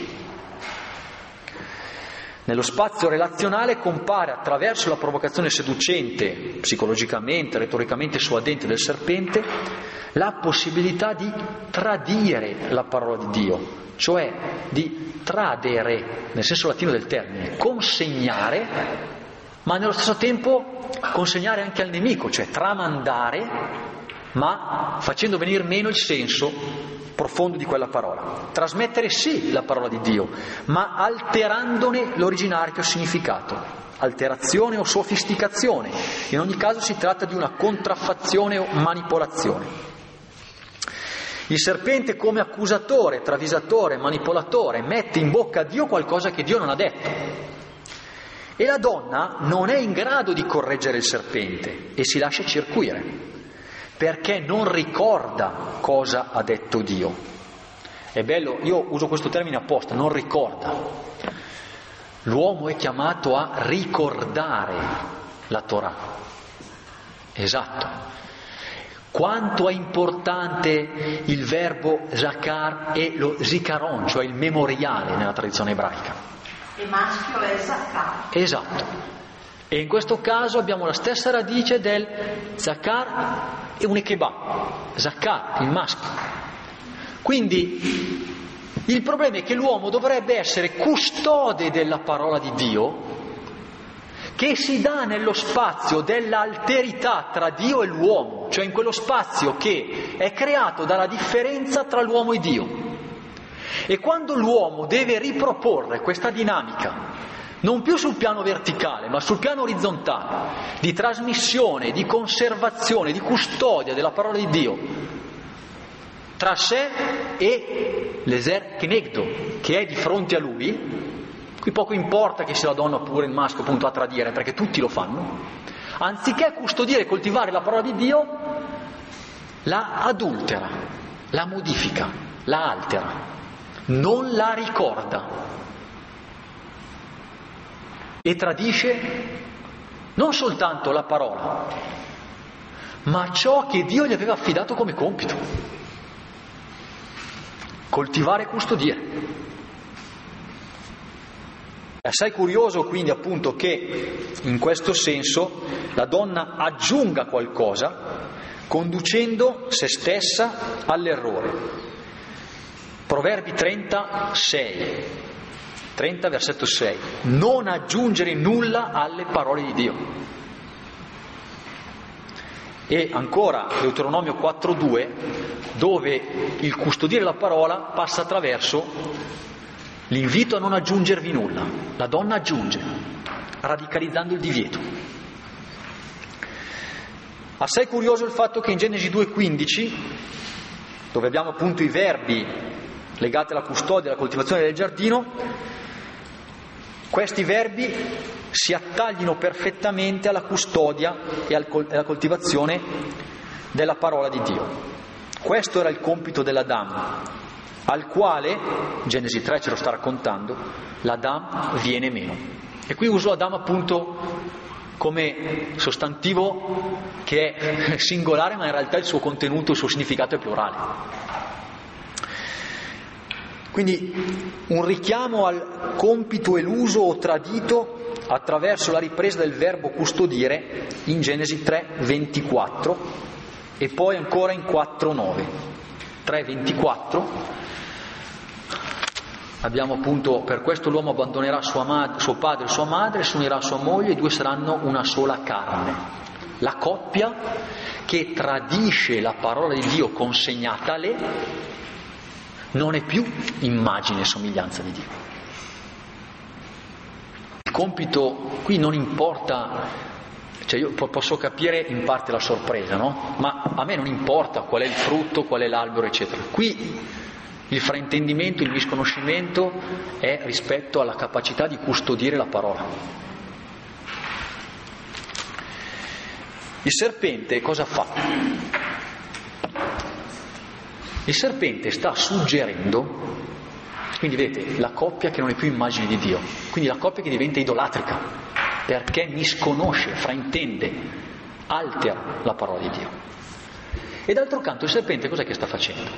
S1: Nello spazio relazionale compare attraverso la provocazione seducente, psicologicamente, retoricamente suadente del serpente, la possibilità di tradire la parola di Dio, cioè di tradere, nel senso latino del termine, consegnare, ma nello stesso tempo consegnare anche al nemico, cioè tramandare, ma facendo venire meno il senso profondo di quella parola. Trasmettere sì la parola di Dio, ma alterandone l'originario significato. Alterazione o sofisticazione. In ogni caso si tratta di una contraffazione o manipolazione. Il serpente come accusatore, travisatore, manipolatore mette in bocca a Dio qualcosa che Dio non ha detto. E la donna non è in grado di correggere il serpente e si lascia circuire. perché non ricorda cosa ha detto Dio. È bello, io uso questo termine apposta, non ricorda. L'uomo è chiamato a ricordare la Torah. Esatto. Quanto è importante il verbo zakar e lo zikaron, cioè il memoriale nella tradizione ebraica.
S3: E maschio è zakar.
S1: Esatto. E in questo caso abbiamo la stessa radice del zakar e un ekebah, zakar, il maschio. Quindi il problema è che l'uomo dovrebbe essere custode della parola di Dio, che si dà nello spazio dell'alterità tra Dio e l'uomo, cioè in quello spazio che è creato dalla differenza tra l'uomo e Dio. E quando l'uomo deve riproporre questa dinamica, non più sul piano verticale, ma sul piano orizzontale, di trasmissione, di conservazione, di custodia della parola di Dio, tra sé e l'eser kenegdo, che è di fronte a lui, qui poco importa che sia la donna oppure il maschio appunto a tradire, perché tutti lo fanno, anziché custodire e coltivare la parola di Dio, la adultera, la modifica, la altera, non la ricorda e tradisce non soltanto la parola, ma ciò che Dio gli aveva affidato come compito: coltivare e custodire. È assai curioso quindi appunto che in questo senso la donna aggiunga qualcosa conducendo se stessa all'errore. Proverbi 30 versetto 6: non aggiungere nulla alle parole di Dio. E ancora Deuteronomio 4:2, dove il custodire la parola passa attraverso l'invito a non aggiungervi nulla. La donna aggiunge, radicalizzando il divieto. Assai curioso il fatto che in Genesi 2:15, dove abbiamo appunto i verbi legati alla custodia e alla coltivazione del giardino, questi verbi si attaglino perfettamente alla custodia e alla coltivazione della parola di Dio. Questo era il compito dell'Adam, al quale, Genesi 3 ce lo sta raccontando, l'Adam viene meno. E qui uso Adam appunto come sostantivo che è singolare, ma in realtà il suo contenuto, il suo significato è plurale. Quindi un richiamo al compito eluso o tradito attraverso la ripresa del verbo custodire in Genesi 3:24 e poi ancora in 4:9. 3:24 abbiamo appunto: per questo l'uomo abbandonerà suo padre e sua madre, si unirà a sua moglie, i due saranno una sola carne. La coppia che tradisce la parola di Dio consegnata a lei non è più immagine e somiglianza di Dio. Il compito qui non importa, cioè io posso capire in parte la sorpresa, no? Ma a me non importa qual è il frutto, qual è l'albero, eccetera. Qui il fraintendimento, il misconoscimento è rispetto alla capacità di custodire la parola. Il serpente cosa fa? Il serpente sta suggerendo, quindi vedete, la coppia che non è più immagine di Dio, quindi la coppia che diventa idolatrica, perché misconosce, fraintende, altera la parola di Dio. E d'altro canto il serpente cos'è che sta facendo?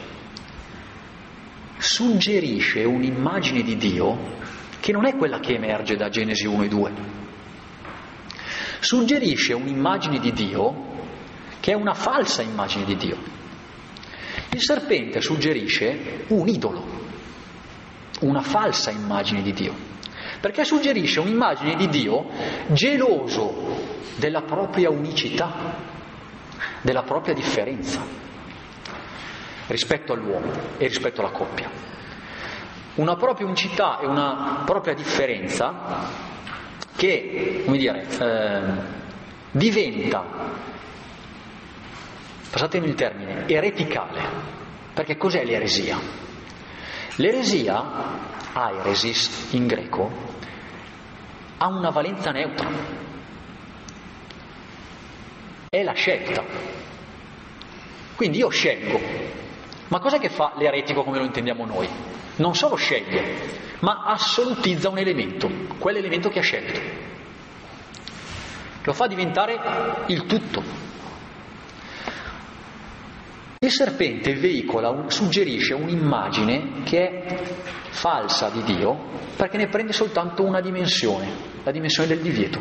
S1: Suggerisce un'immagine di Dio che non è quella che emerge da Genesi 1 e 2. Suggerisce un'immagine di Dio che è una falsa immagine di Dio. Il serpente suggerisce un idolo, una falsa immagine di Dio, perché suggerisce un'immagine di Dio geloso della propria unicità, della propria differenza rispetto all'uomo e rispetto alla coppia. Una propria unicità e una propria differenza che, come dire, diventa, passatemi il termine, ereticale. Perché cos'è l'eresia? L'eresia, airesis in greco, ha una valenza neutra. È la scelta. Quindi io scelgo. Ma cos'è che fa l'eretico come lo intendiamo noi? Non solo sceglie, ma assolutizza un elemento, quell'elemento che ha scelto. Lo fa diventare il tutto. Il serpente suggerisce un'immagine che è falsa di Dio perché ne prende soltanto una dimensione, la dimensione del divieto.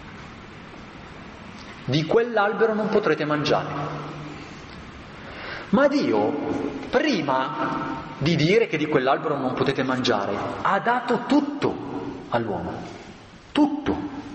S1: Di quell'albero non potrete mangiare. Ma Dio, prima di dire che di quell'albero non potete mangiare, ha dato tutto all'uomo. Tutto.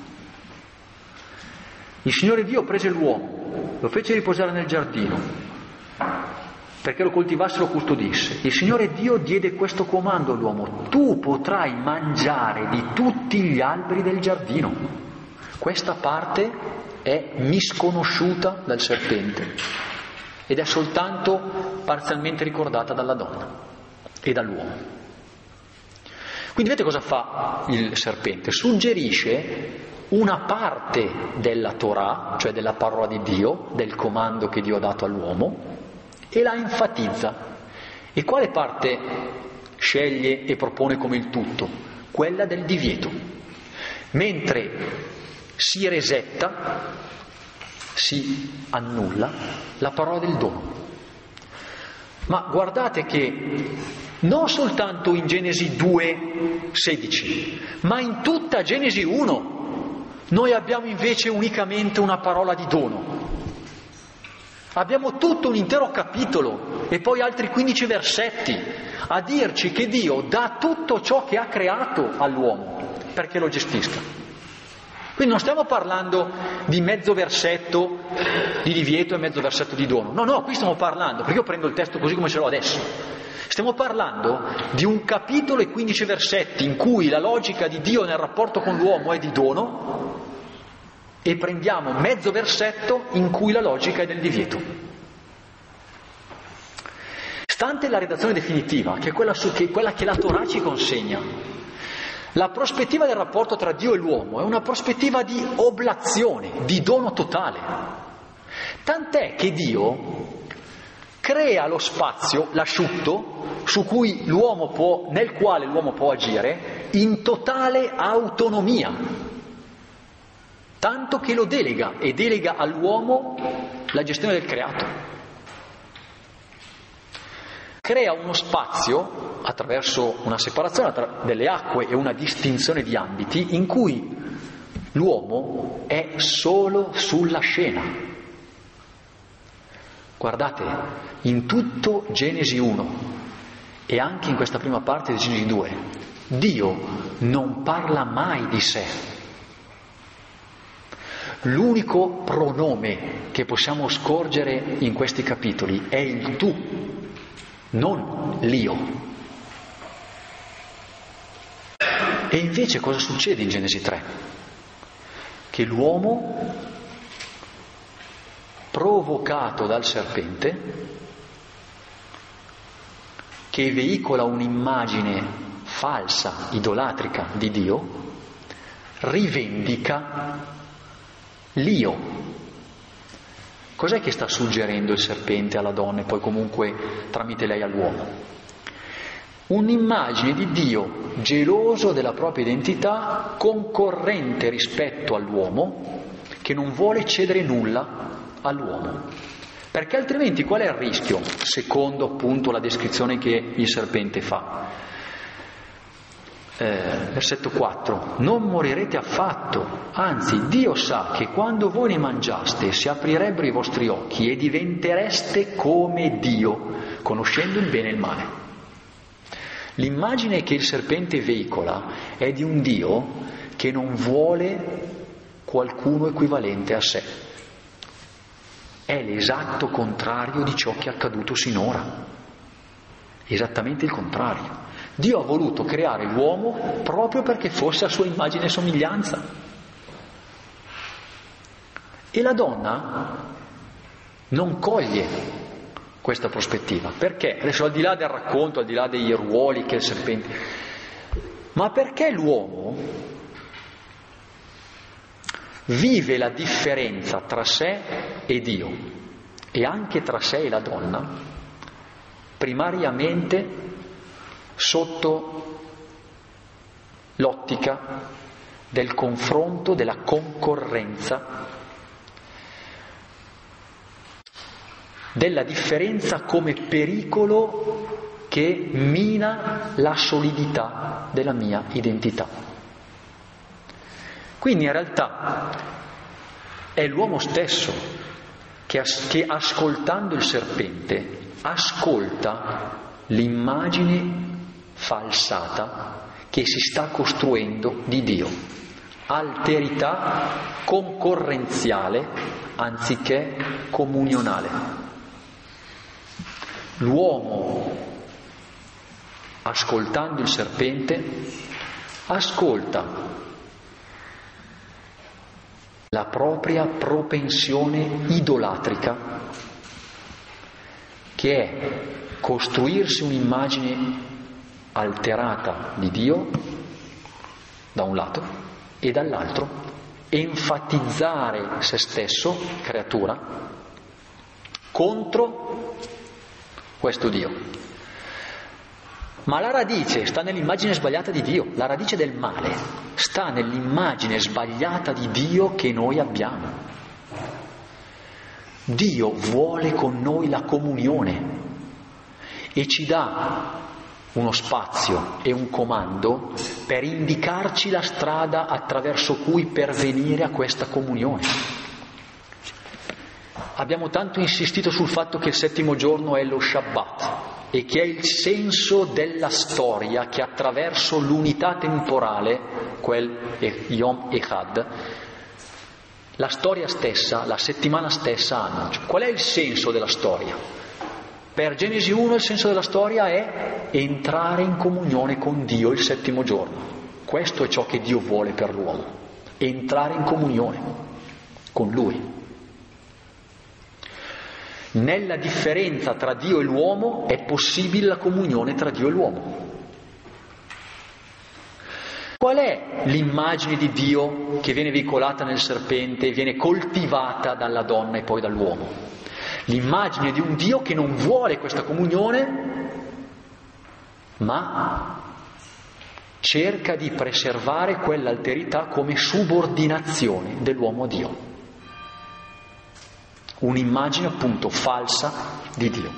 S1: Il Signore Dio prese l'uomo, lo fece riposare nel giardino, perché lo coltivasse e lo custodisse. Il Signore Dio diede questo comando all'uomo: tu potrai mangiare di tutti gli alberi del giardino. Questa parte è misconosciuta dal serpente ed è soltanto parzialmente ricordata dalla donna e dall'uomo. Quindi vedete cosa fa il serpente? Suggerisce una parte della Torah, cioè della parola di Dio, del comando che Dio ha dato all'uomo, e la enfatizza. E quale parte sceglie e propone come il tutto? Quella del divieto. Mentre si resetta, si annulla la parola del dono. Ma guardate che non soltanto in Genesi 2,16, ma in tutta Genesi 1 noi abbiamo invece unicamente una parola di dono. Abbiamo tutto un intero capitolo e poi altri 15 versetti a dirci che Dio dà tutto ciò che ha creato all'uomo perché lo gestisca. Quindi non stiamo parlando di mezzo versetto di divieto e mezzo versetto di dono. No, qui stiamo parlando, perché io prendo il testo così come ce l'ho adesso. Stiamo parlando di un capitolo e 15 versetti in cui la logica di Dio nel rapporto con l'uomo è di dono e prendiamo mezzo versetto in cui la logica è del divieto. Stante la redazione definitiva, che è quella che la Torah ci consegna, la prospettiva del rapporto tra Dio e l'uomo è una prospettiva di oblazione, di dono totale. Tant'è che Dio crea lo spazio, l'asciutto, nel quale l'uomo può agire in totale autonomia. Tanto che lo delega e delega all'uomo la gestione del creato. Crea uno spazio attraverso una separazione delle acque e una distinzione di ambiti in cui l'uomo è solo sulla scena. Guardate, in tutto Genesi 1 e anche in questa prima parte di Genesi 2, Dio non parla mai di sé. L'unico pronome che possiamo scorgere in questi capitoli è il tu, non l'io. E invece cosa succede in Genesi 3? Che l'uomo, provocato dal serpente, che veicola un'immagine falsa, idolatrica di Dio, rivendica l'io. Cos'è che sta suggerendo il serpente alla donna e poi comunque tramite lei all'uomo? Un'immagine di Dio geloso della propria identità, concorrente rispetto all'uomo, che non vuole cedere nulla all'uomo. Perché altrimenti qual è il rischio, secondo appunto la descrizione che il serpente fa? Versetto 4: non morirete affatto, anzi Dio sa che quando voi ne mangiaste si aprirebbero i vostri occhi e diventereste come Dio, conoscendo il bene e il male. L'immagine che il serpente veicola è di un Dio che non vuole qualcuno equivalente a sé. È l'esatto contrario di ciò che è accaduto sinora. Esattamente il contrario. Dio ha voluto creare l'uomo proprio perché fosse a sua immagine e somiglianza. E la donna non coglie questa prospettiva. Perché? Adesso al di là del racconto, al di là dei ruoli che il serpente... Ma perché l'uomo vive la differenza tra sé e Dio e anche tra sé e la donna, primariamente sotto l'ottica del confronto, della concorrenza, della differenza come pericolo che mina la solidità della mia identità. Quindi in realtà è l'uomo stesso che ascoltando il serpente ascolta l'immagine falsata che si sta costruendo di Dio, alterità concorrenziale anziché comunionale. L'uomo, ascoltando il serpente, ascolta la propria propensione idolatrica, che è costruirsi un'immagine alterata di Dio da un lato e dall'altro enfatizzare se stesso, creatura, contro questo Dio. Ma la radice sta nell'immagine sbagliata di Dio, la radice del male sta nell'immagine sbagliata di Dio che noi abbiamo. Dio vuole con noi la comunione e ci dà uno spazio e un comando per indicarci la strada attraverso cui pervenire a questa comunione. Abbiamo tanto insistito sul fatto che il settimo giorno è lo Shabbat e che è il senso della storia che attraverso l'unità temporale, quel Yom Echad, la storia stessa, la settimana stessa hanno. Cioè, qual è il senso della storia? Per Genesi 1 il senso della storia è entrare in comunione con Dio il settimo giorno. Questo è ciò che Dio vuole per l'uomo, entrare in comunione con Lui. Nella differenza tra Dio e l'uomo è possibile la comunione tra Dio e l'uomo. Qual è l'immagine di Dio che viene veicolata nel serpente e viene coltivata dalla donna e poi dall'uomo? L'immagine di un Dio che non vuole questa comunione, ma cerca di preservare quell'alterità come subordinazione dell'uomo a Dio. Un'immagine appunto falsa di Dio.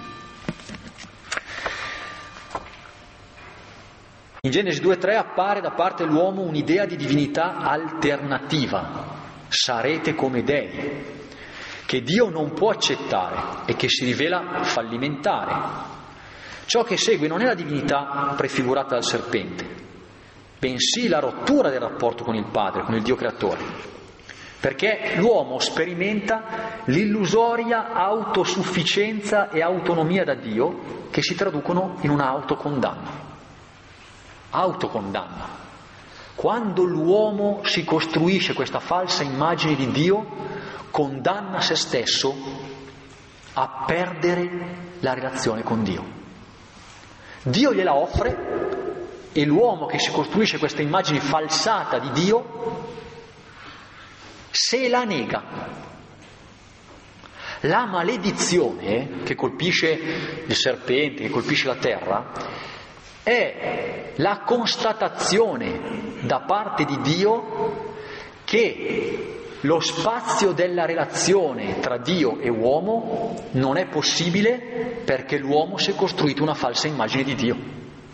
S1: In Genesi 2:3 appare da parte dell'uomo un'idea di divinità alternativa, sarete come dei, che Dio non può accettare e che si rivela fallimentare. Ciò che segue non è la divinità prefigurata dal serpente, bensì la rottura del rapporto con il Padre, con il Dio creatore. Perché l'uomo sperimenta l'illusoria autosufficienza e autonomia da Dio che si traducono in una autocondanna. Autocondanna. Quando l'uomo si costruisce questa falsa immagine di Dio, condanna se stesso a perdere la relazione con Dio. Dio gliela offre e l'uomo che si costruisce questa immagine falsata di Dio se la nega. La maledizione che colpisce il serpente, che colpisce la terra, è la constatazione da parte di Dio che lo spazio della relazione tra Dio e uomo non è possibile perché l'uomo si è costruito una falsa immagine di Dio.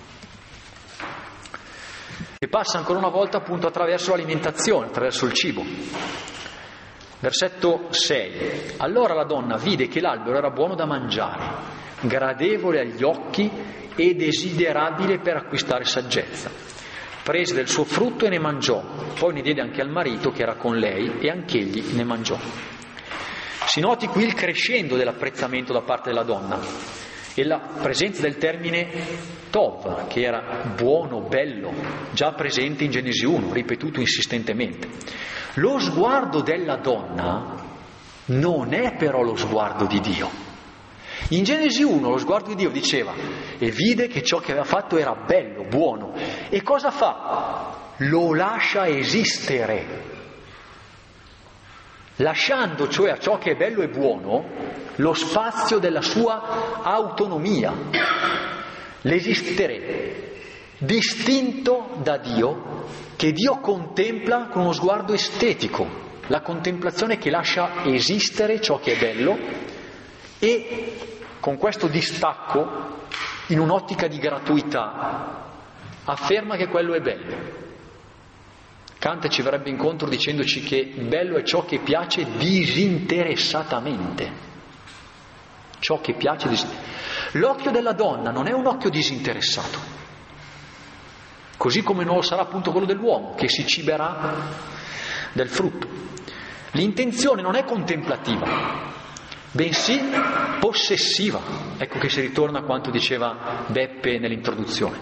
S1: E passa ancora una volta appunto attraverso l'alimentazione, attraverso il cibo. Versetto 6. Allora la donna vide che l'albero era buono da mangiare, gradevole agli occhi e desiderabile per acquistare saggezza. Prese del suo frutto e ne mangiò, poi ne diede anche al marito che era con lei e anch'egli ne mangiò. Si noti qui il crescendo dell'apprezzamento da parte della donna e la presenza del termine Tov, che era buono, bello, già presente in Genesi 1, ripetuto insistentemente. Lo sguardo della donna non è però lo sguardo di Dio. In Genesi 1 lo sguardo di Dio diceva e vide che ciò che aveva fatto era bello, buono. E cosa fa? Lo lascia esistere. lasciando cioè a ciò che è bello e buono lo spazio della sua autonomia, l'esistere distinto da Dio, che Dio contempla con uno sguardo estetico, la contemplazione che lascia esistere ciò che è bello e con questo distacco, in un'ottica di gratuità, afferma che quello è bello. Kant ci verrebbe incontro dicendoci che bello è ciò che piace disinteressatamente. Ciò che piace L'occhio della donna non è un occhio disinteressato, così come non lo sarà appunto quello dell'uomo, che si ciberà del frutto. L'intenzione non è contemplativa, bensì possessiva. Ecco che si ritorna a quanto diceva Beppe nell'introduzione.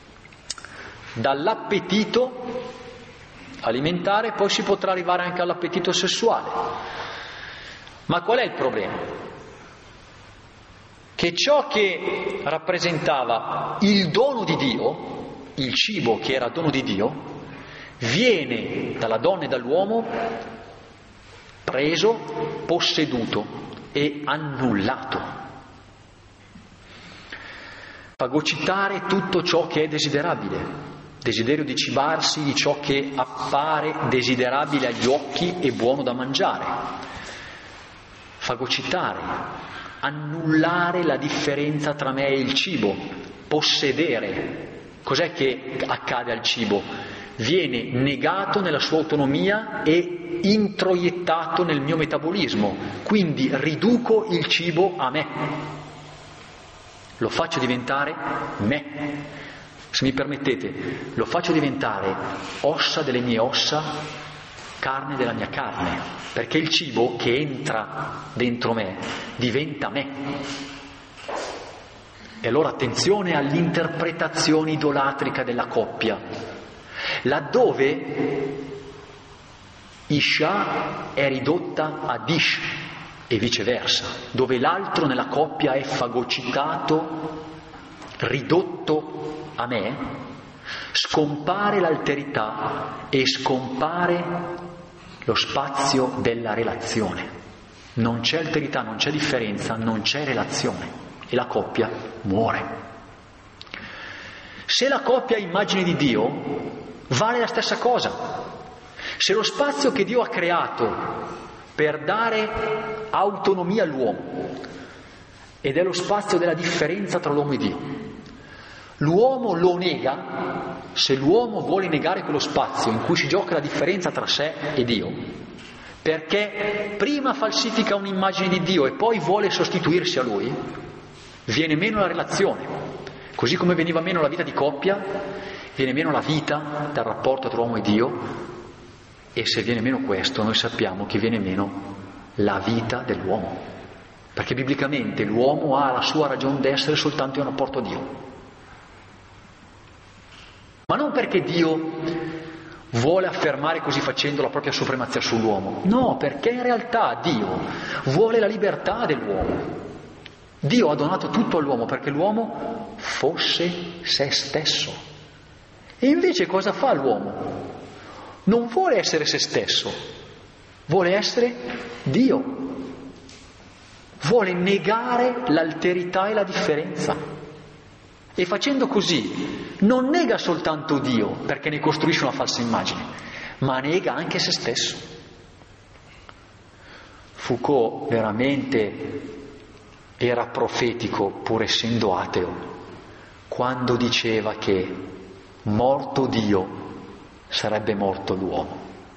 S1: Dall'appetito alimentare poi si potrà arrivare anche all'appetito sessuale. Ma qual è il problema? Che ciò che rappresentava il dono di Dio, il cibo che era dono di Dio, viene dalla donna e dall'uomo preso, posseduto e annullato. Fagocitare tutto ciò che è desiderabile, desiderio di cibarsi di ciò che appare desiderabile agli occhi e buono da mangiare. Fagocitare, annullare la differenza tra me e il cibo, possedere. Cos'è che accade al cibo? Viene negato nella sua autonomia e introiettato nel mio metabolismo, quindi riduco il cibo a me, lo faccio diventare me. Se mi permettete, lo faccio diventare ossa delle mie ossa, carne della mia carne, perché il cibo che entra dentro me diventa me. E allora attenzione all'interpretazione idolatrica della coppia, laddove Isha è ridotta ad Ish e viceversa, dove l'altro nella coppia è fagocitato, ridotto a me, scompare l'alterità e scompare lo spazio della relazione. Non c'è alterità, non c'è differenza, non c'è relazione e la coppia muore. Se la coppia è immagine di Dio, vale la stessa cosa. Se lo spazio che Dio ha creato per dare autonomia all'uomo ed è lo spazio della differenza tra l'uomo e Dio, l'uomo lo nega, se l'uomo vuole negare quello spazio in cui si gioca la differenza tra sé e Dio, perché prima falsifica un'immagine di Dio e poi vuole sostituirsi a Lui, viene meno la relazione, così come veniva meno la vita di coppia, viene meno la vita del rapporto tra uomo e Dio, e se viene meno questo noi sappiamo che viene meno la vita dell'uomo, perché biblicamente l'uomo ha la sua ragione d'essere soltanto in rapporto a Dio. Ma non perché Dio vuole affermare così facendo la propria supremazia sull'uomo, no, perché in realtà Dio vuole la libertà dell'uomo. Dio ha donato tutto all'uomo perché l'uomo fosse se stesso. E invece cosa fa l'uomo? Non vuole essere se stesso, vuole essere Dio. Vuole negare l'alterità e la differenza. E facendo così non nega soltanto Dio perché ne costruisce una falsa immagine, ma nega anche se stesso. Foucault veramente era profetico pur essendo ateo quando diceva che morto Dio sarebbe morto l'uomo.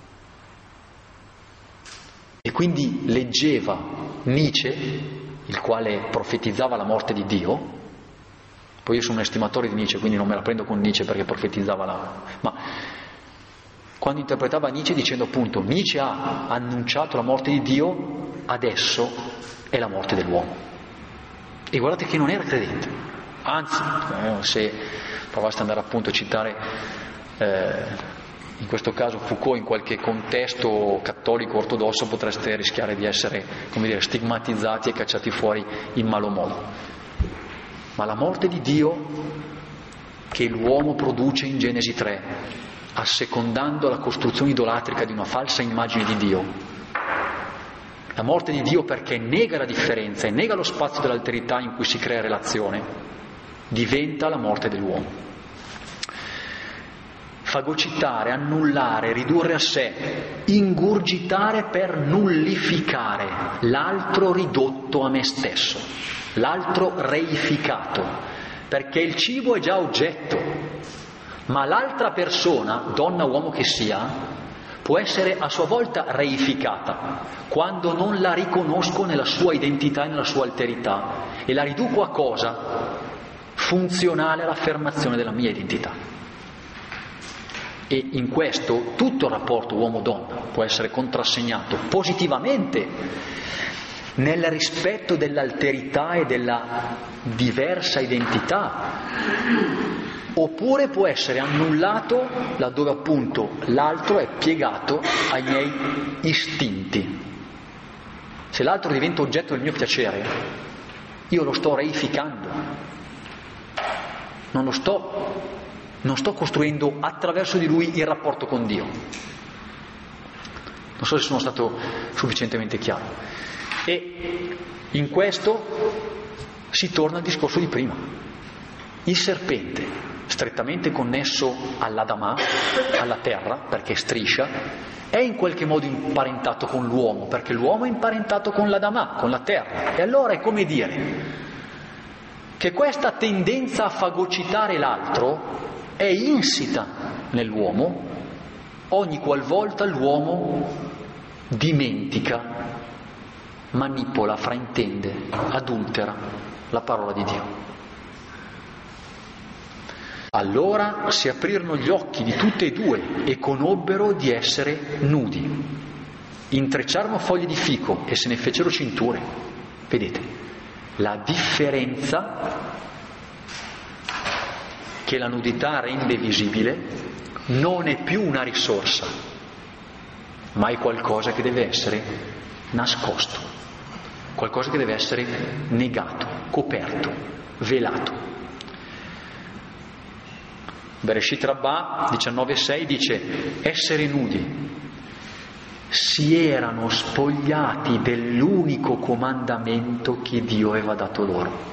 S1: E quindi leggeva Nietzsche, il quale profetizzava la morte di Dio. Poi io sono un estimatore di Nietzsche, quindi non me la prendo con Nietzsche perché profetizzava ma quando interpretava Nietzsche dicendo appunto Nietzsche ha annunciato la morte di Dio, adesso è la morte dell'uomo. E guardate che non era credente, anzi, se provaste ad andare appunto a citare in questo caso Foucault in qualche contesto cattolico ortodosso potreste rischiare di essere, come dire, stigmatizzati e cacciati fuori in malo modo. Ma la morte di Dio che l'uomo produce in Genesi 3, assecondando la costruzione idolatrica di una falsa immagine di Dio, La morte di Dio perché nega la differenza e nega lo spazio dell'alterità in cui si crea relazione, diventa la morte dell'uomo. Fagocitare, annullare, ridurre a sé, ingurgitare per nullificare, l'altro ridotto a me stesso, l'altro reificato, perché il cibo è già oggetto, ma l'altra persona, donna o uomo che sia, può essere a sua volta reificata quando non la riconosco nella sua identità e nella sua alterità e la riduco a cosa? Funzionale all'affermazione della mia identità. E in questo tutto il rapporto uomo-donna può essere contrassegnato positivamente nel rispetto dell'alterità e della diversa identità, oppure può essere annullato laddove appunto l'altro è piegato ai miei istinti. Se l'altro diventa oggetto del mio piacere, io lo sto reificando, non sto costruendo attraverso di lui il rapporto con Dio. Non so se sono stato sufficientemente chiaro. E in questo si torna al discorso di prima. Il serpente, strettamente connesso all'Adamà, alla terra, perché striscia, è in qualche modo imparentato con l'uomo, perché l'uomo è imparentato con l'Adamà, con la terra. E allora è come dire che questa tendenza a fagocitare l'altro è insita nell'uomo ogni qualvolta l'uomo dimentica, manipola, fraintende, adultera la parola di Dio. Allora si aprirono gli occhi di tutte e due e conobbero di essere nudi. Intrecciarono foglie di fico e se ne fecero cinture. Vedete, la differenza che la nudità rende visibile non è più una risorsa, ma è qualcosa che deve essere nascosto, qualcosa che deve essere negato, coperto, velato. Bereshit Rabbah 19,6 dice: essere nudi, si erano spogliati dell'unico comandamento che Dio aveva dato loro.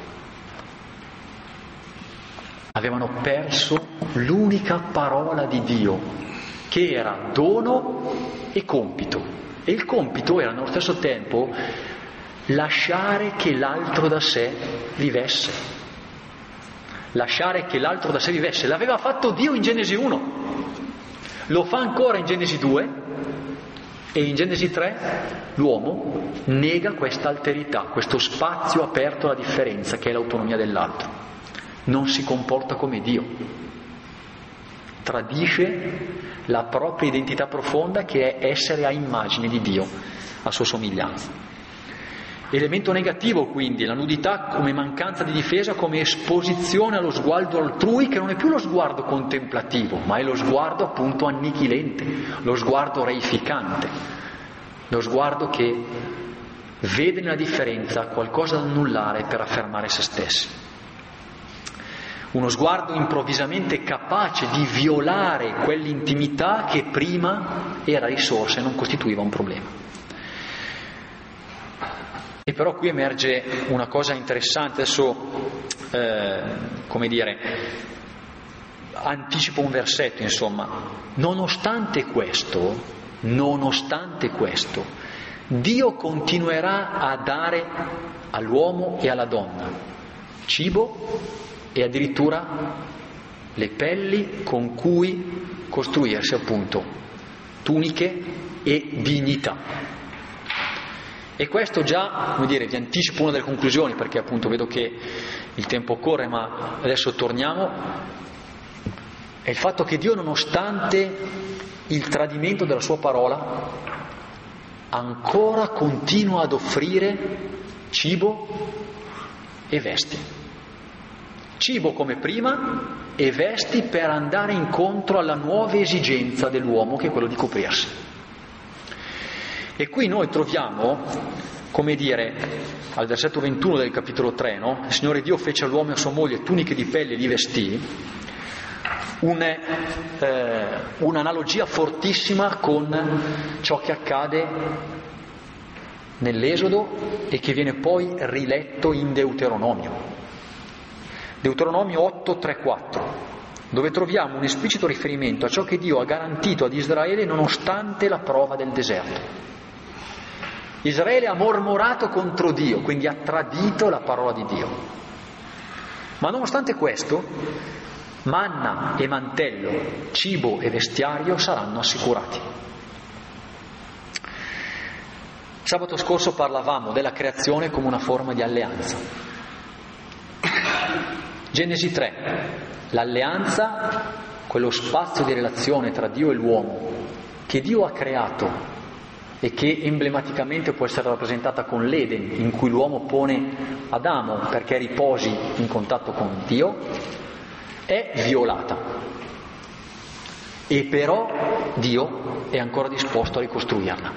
S1: Avevano perso l'unica parola di Dio, che era dono e compito. E il compito era nello stesso tempo lasciare che l'altro da sé vivesse. Lasciare che l'altro da sé vivesse. L'aveva fatto Dio in Genesi 1, lo fa ancora in Genesi 2 e in Genesi 3 l'uomo nega questa alterità, questo spazio aperto alla differenza che è l'autonomia dell'altro. Non si comporta come Dio, tradisce la propria identità profonda che è essere a immagine di Dio, a sua somiglianza. Elemento negativo quindi, la nudità come mancanza di difesa, come esposizione allo sguardo altrui, che non è più lo sguardo contemplativo, ma è lo sguardo appunto annichilente, lo sguardo reificante, lo sguardo che vede nella differenza qualcosa da annullare per affermare se stessi. Uno sguardo improvvisamente capace di violare quell'intimità che prima era risorsa e non costituiva un problema. E però qui emerge una cosa interessante, adesso, anticipo un versetto, insomma. Nonostante questo, Dio continuerà a dare all'uomo e alla donna cibo e addirittura le pelli con cui costruirsi appunto tuniche e dignità. E questo già, vi anticipo una delle conclusioni, perché appunto vedo che il tempo corre, ma adesso torniamo, è il fatto che Dio, nonostante il tradimento della sua parola, ancora continua ad offrire cibo e vesti. Cibo come prima e vesti per andare incontro alla nuova esigenza dell'uomo, che è quello di coprirsi. E qui noi troviamo, al versetto 21 del capitolo 3, no? Il Signore Dio fece all'uomo e a sua moglie tuniche di pelle e li vestì, un'analogia fortissima con ciò che accade nell'Esodo e che viene poi riletto in Deuteronomio. Deuteronomio 8:3-4, dove troviamo un esplicito riferimento a ciò che Dio ha garantito ad Israele nonostante la prova del deserto. Israele ha mormorato contro Dio, quindi ha tradito la parola di Dio. Ma nonostante questo, manna e mantello, cibo e vestiario saranno assicurati. Sabato scorso parlavamo della creazione come una forma di alleanza. Genesi 3, l'alleanza, quello spazio di relazione tra Dio e l'uomo che Dio ha creato e che emblematicamente può essere rappresentata con l'Eden, in cui l'uomo pone Adamo perché riposi in contatto con Dio, è violata. E però Dio è ancora disposto a ricostruirla.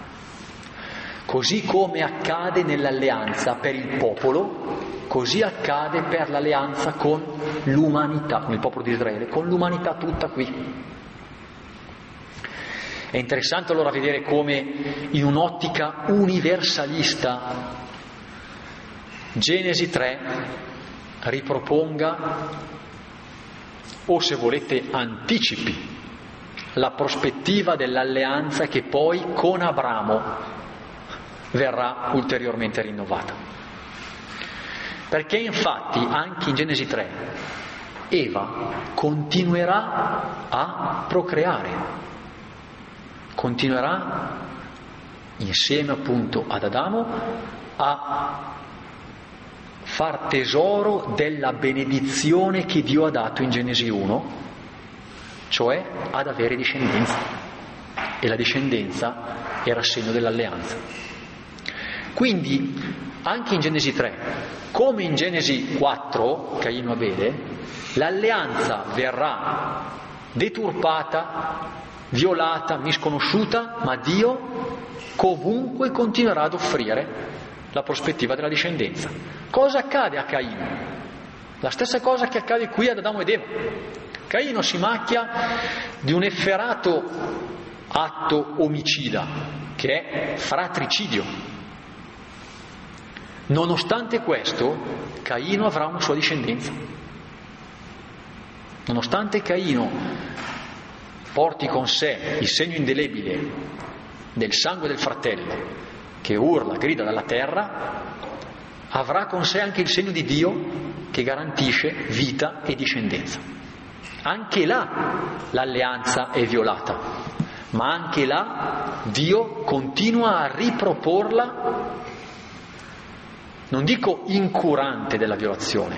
S1: Così come accade nell'alleanza per il popolo, così accade per l'alleanza con l'umanità, con il popolo di Israele, con l'umanità tutta qui. È interessante allora vedere come in un'ottica universalista Genesi 3 riproponga, o se volete anticipi, la prospettiva dell'alleanza che poi con Abramo verrà ulteriormente rinnovata. Perché infatti anche in Genesi 3 Eva continuerà a procreare, continuerà insieme appunto ad Adamo a far tesoro della benedizione che Dio ha dato in Genesi 1, cioè ad avere discendenza, e la discendenza era segno dell'alleanza. Quindi anche in Genesi 3, come in Genesi 4, Caino Abele, l'alleanza verrà deturpata, violata, misconosciuta, ma Dio comunque continuerà ad offrire la prospettiva della discendenza. Cosa accade a Caino? La stessa cosa che accade qui ad Adamo ed Eva. Caino si macchia di un efferato atto omicida, che è fratricidio. Nonostante questo, Caino avrà una sua discendenza. Nonostante Caino porti con sé il segno indelebile del sangue del fratello, che urla, grida dalla terra, avrà con sé anche il segno di Dio che garantisce vita e discendenza. Anche là l'alleanza è violata, ma anche là Dio continua a riproporla, non dico incurante della violazione,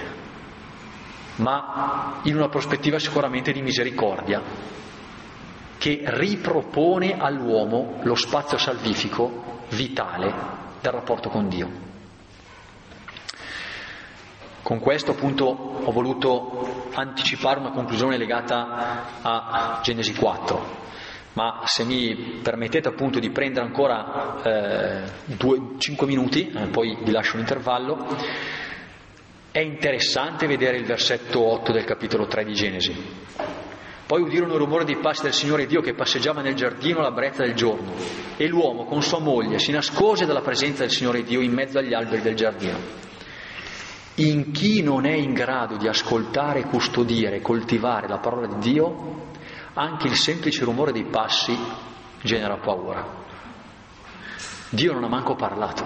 S1: ma in una prospettiva sicuramente di misericordia, che ripropone all'uomo lo spazio salvifico vitale del rapporto con Dio. Con questo appunto ho voluto anticipare una conclusione legata a Genesi 4, ma se mi permettete appunto di prendere ancora 5 minuti, poi vi lascio un intervallo. È interessante vedere il versetto 8 del capitolo 3 di Genesi. Poi udirono il rumore dei passi del Signore Dio che passeggiava nel giardino alla brezza del giorno, e l'uomo con sua moglie si nascose dalla presenza del Signore Dio in mezzo agli alberi del giardino. In chi non è in grado di ascoltare, custodire e coltivare la parola di Dio, anche il semplice rumore dei passi genera paura. Dio non ha manco parlato.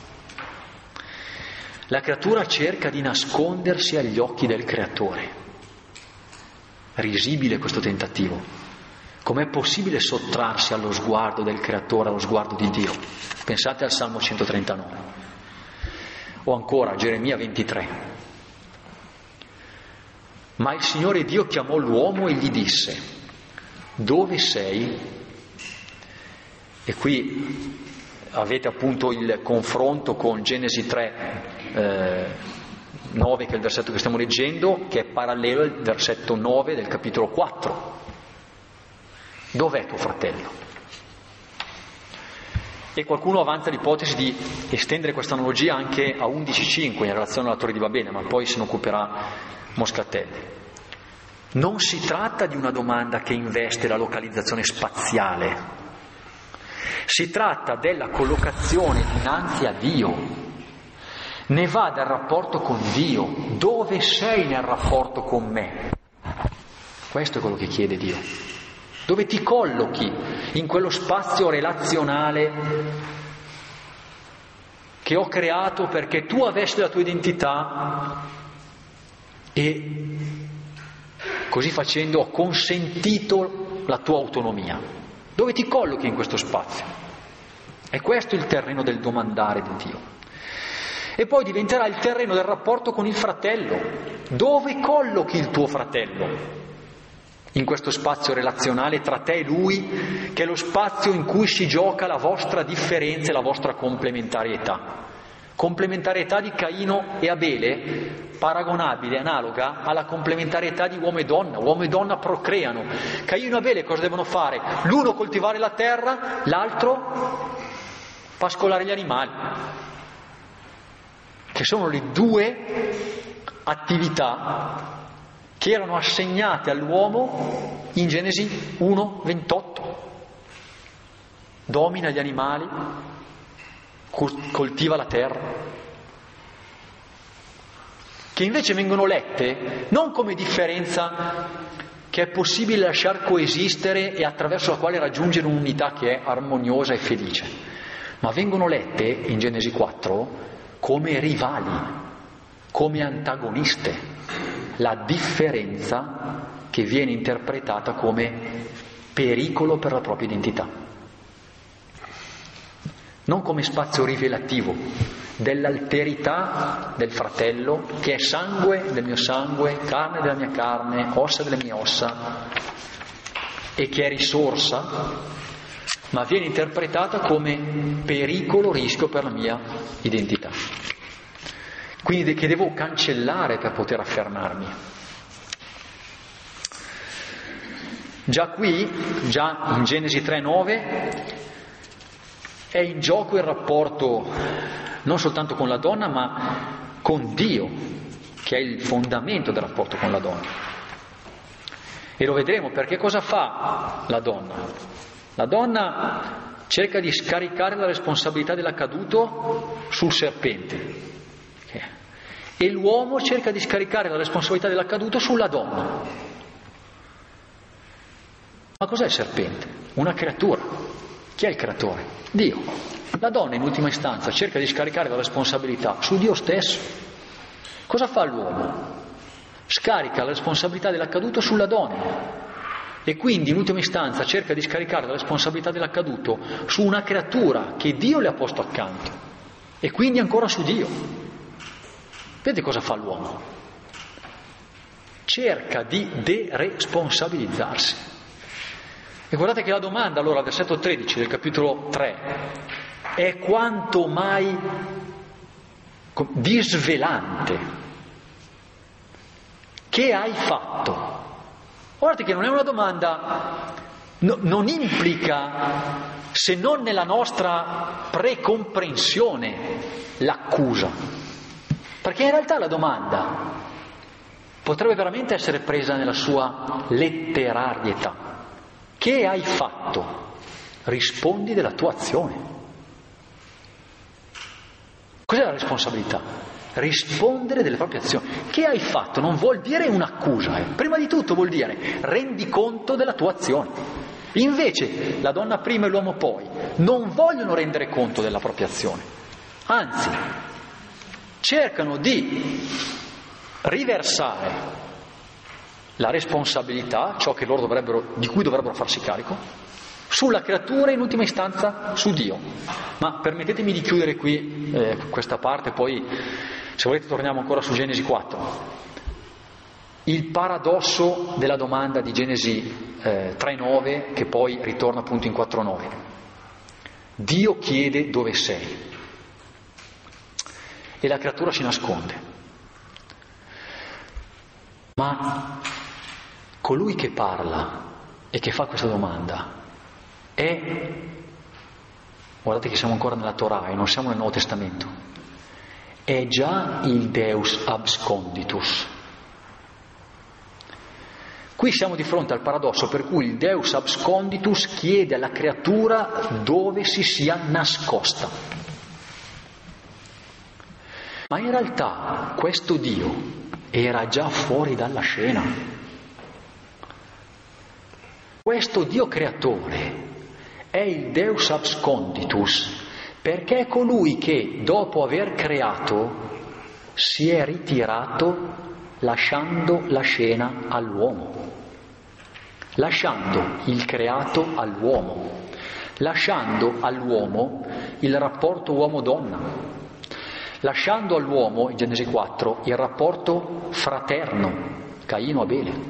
S1: La creatura cerca di nascondersi agli occhi del Creatore. Risibile questo tentativo. Com'è possibile sottrarsi allo sguardo del Creatore, allo sguardo di Dio? Pensate al Salmo 139. O ancora Geremia 23. Ma il Signore Dio chiamò l'uomo e gli disse: dove sei? E qui avete appunto il confronto con Genesi 3, 9, che è il versetto che stiamo leggendo, che è parallelo al versetto 9 del capitolo 4. Dov'è tuo fratello? E qualcuno avanza l'ipotesi di estendere questa analogia anche a 11.5 in relazione alla Torre di Babele, ma poi se ne occuperà Moscatelli. Non si tratta di una domanda che investe la localizzazione spaziale, Si tratta della collocazione dinanzi a Dio. Ne va dal rapporto con Dio. Dove sei nel rapporto con me? Questo è quello che chiede Dio. Dove ti collochi in quello spazio relazionale che ho creato perché tu avessi la tua identità e così facendo ho consentito la tua autonomia. Dove ti collochi in questo spazio? E questo è il terreno del domandare di Dio. E poi diventerà il terreno del rapporto con il fratello. Dove collochi il tuo fratello? In questo spazio relazionale tra te e lui, che è lo spazio in cui si gioca la vostra differenza e la vostra complementarietà. Complementarietà di Caino e Abele, paragonabile, analoga alla complementarietà di uomo e donna. Uomo e donna procreano. Caino e Abele cosa devono fare? L'uno coltivare la terra, l'altro pascolare gli animali, che sono le due attività che erano assegnate all'uomo in Genesi 1:28. Domina gli animali, coltiva la terra, che invece vengono lette non come differenza che è possibile lasciar coesistere e attraverso la quale raggiungere un'unità che è armoniosa e felice, ma vengono lette in Genesi 4 come rivali, come antagoniste. La differenza che viene interpretata come pericolo per la propria identità, non come spazio rivelativo dell'alterità del fratello, che è sangue del mio sangue, carne della mia carne, ossa delle mie ossa, e che è risorsa, ma viene interpretata come pericolo, rischio per la mia identità. Quindi che devo cancellare per poter affermarmi. Già qui, già in Genesi 3:9, è in gioco il rapporto non soltanto con la donna, ma con Dio, che è il fondamento del rapporto con la donna. E lo vedremo, perché cosa fa la donna? La donna cerca di scaricare la responsabilità dell'accaduto sul serpente. E l'uomo cerca di scaricare la responsabilità dell'accaduto sulla donna. Ma cos'è il serpente? Una creatura. Chi è il creatore? Dio. La donna in ultima istanza cerca di scaricare la responsabilità su Dio stesso. Cosa fa l'uomo? Scarica la responsabilità dell'accaduto sulla donna e quindi in ultima istanza cerca di scaricare la responsabilità dell'accaduto su una creatura che Dio le ha posto accanto e quindi ancora su Dio. Vedete cosa fa l'uomo? Cerca di deresponsabilizzarsi. E guardate che la domanda, allora, al versetto 13 del capitolo 3, è quanto mai disvelante. Che hai fatto? Guardate che non è una domanda, non implica, se non nella nostra precomprensione, l'accusa. Perché in realtà la domanda potrebbe veramente essere presa nella sua letterarietà. Che hai fatto? Rispondi della tua azione. Cos'è la responsabilità? Rispondere delle proprie azioni. Che hai fatto? Non vuol dire un'accusa. Prima di tutto vuol dire rendi conto della tua azione. Invece la donna prima e l'uomo poi non vogliono rendere conto della propria azione. Anzi, cercano di riversare la responsabilità, ciò che loro di cui dovrebbero farsi carico, sulla creatura e in ultima istanza su Dio. Ma permettetemi di chiudere qui questa parte, poi se volete torniamo ancora su Genesi 4. Il paradosso della domanda di Genesi 3:9, che poi ritorna appunto in 4:9. Dio chiede dove sei. E la creatura si nasconde. Ma colui che parla e che fa questa domanda guardate che siamo ancora nella Torah e non siamo nel Nuovo Testamento, è già il Deus absconditus. Qui siamo di fronte al paradosso per cui il Deus absconditus chiede alla creatura dove si sia nascosta. Ma in realtà questo Dio era già fuori dalla scena. Questo Dio creatore è il Deus absconditus perché è colui che dopo aver creato si è ritirato lasciando la scena all'uomo, lasciando il creato all'uomo, lasciando all'uomo il rapporto uomo-donna, lasciando all'uomo, in Genesi 4, il rapporto fraterno, Caino-Abele.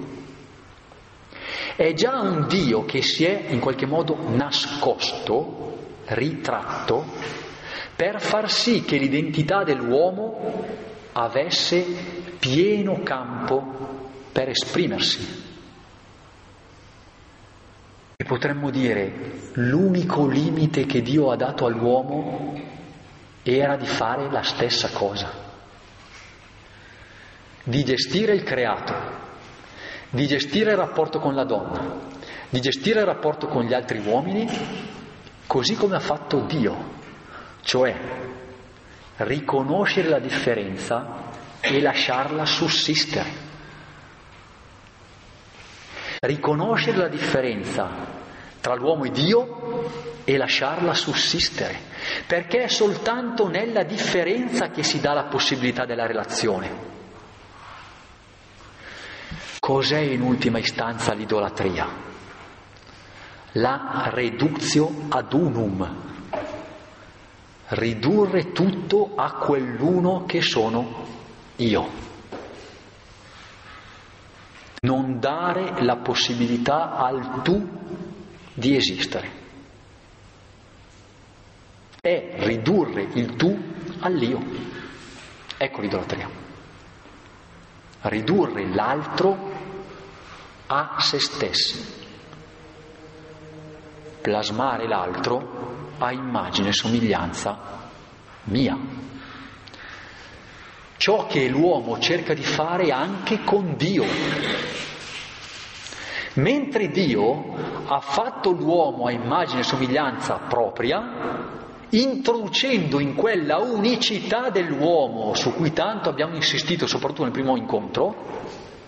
S1: È già un Dio che si è in qualche modo nascosto, ritratto, per far sì che l'identità dell'uomo avesse pieno campo per esprimersi. E potremmo dire, l'unico limite che Dio ha dato all'uomo era di fare la stessa cosa, di gestire il creato, di gestire il rapporto con la donna, di gestire il rapporto con gli altri uomini, così come ha fatto Dio, cioè riconoscere la differenza e lasciarla sussistere. Riconoscere la differenza tra l'uomo e Dio e lasciarla sussistere, perché è soltanto nella differenza che si dà la possibilità della relazione. Cos'è in ultima istanza l'idolatria? La reductio ad unum, ridurre tutto a quell'uno che sono io, non dare la possibilità al tu di esistere, è ridurre il tu all'io. Ecco l'idolatria, ridurre l'altro a se stessi, plasmare l'altro a immagine e somiglianza mia. Ciò che l'uomo cerca di fare anche con Dio. Mentre Dio ha fatto l'uomo a immagine e somiglianza propria, introducendo in quella unicità dell'uomo su cui tanto abbiamo insistito, soprattutto nel primo incontro,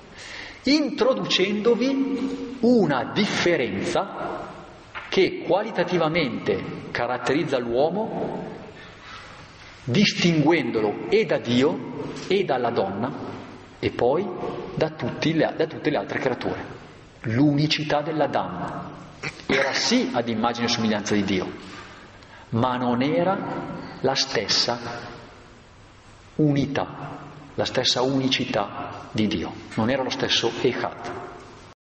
S1: introducendovi una differenza che qualitativamente caratterizza l'uomo, distinguendolo e da Dio e dalla donna e poi da tutte le altre creature. L'unicità dell'Adam era sì ad immagine e somiglianza di Dio, ma non era la stessa unità, la stessa unicità di Dio, non era lo stesso Echad.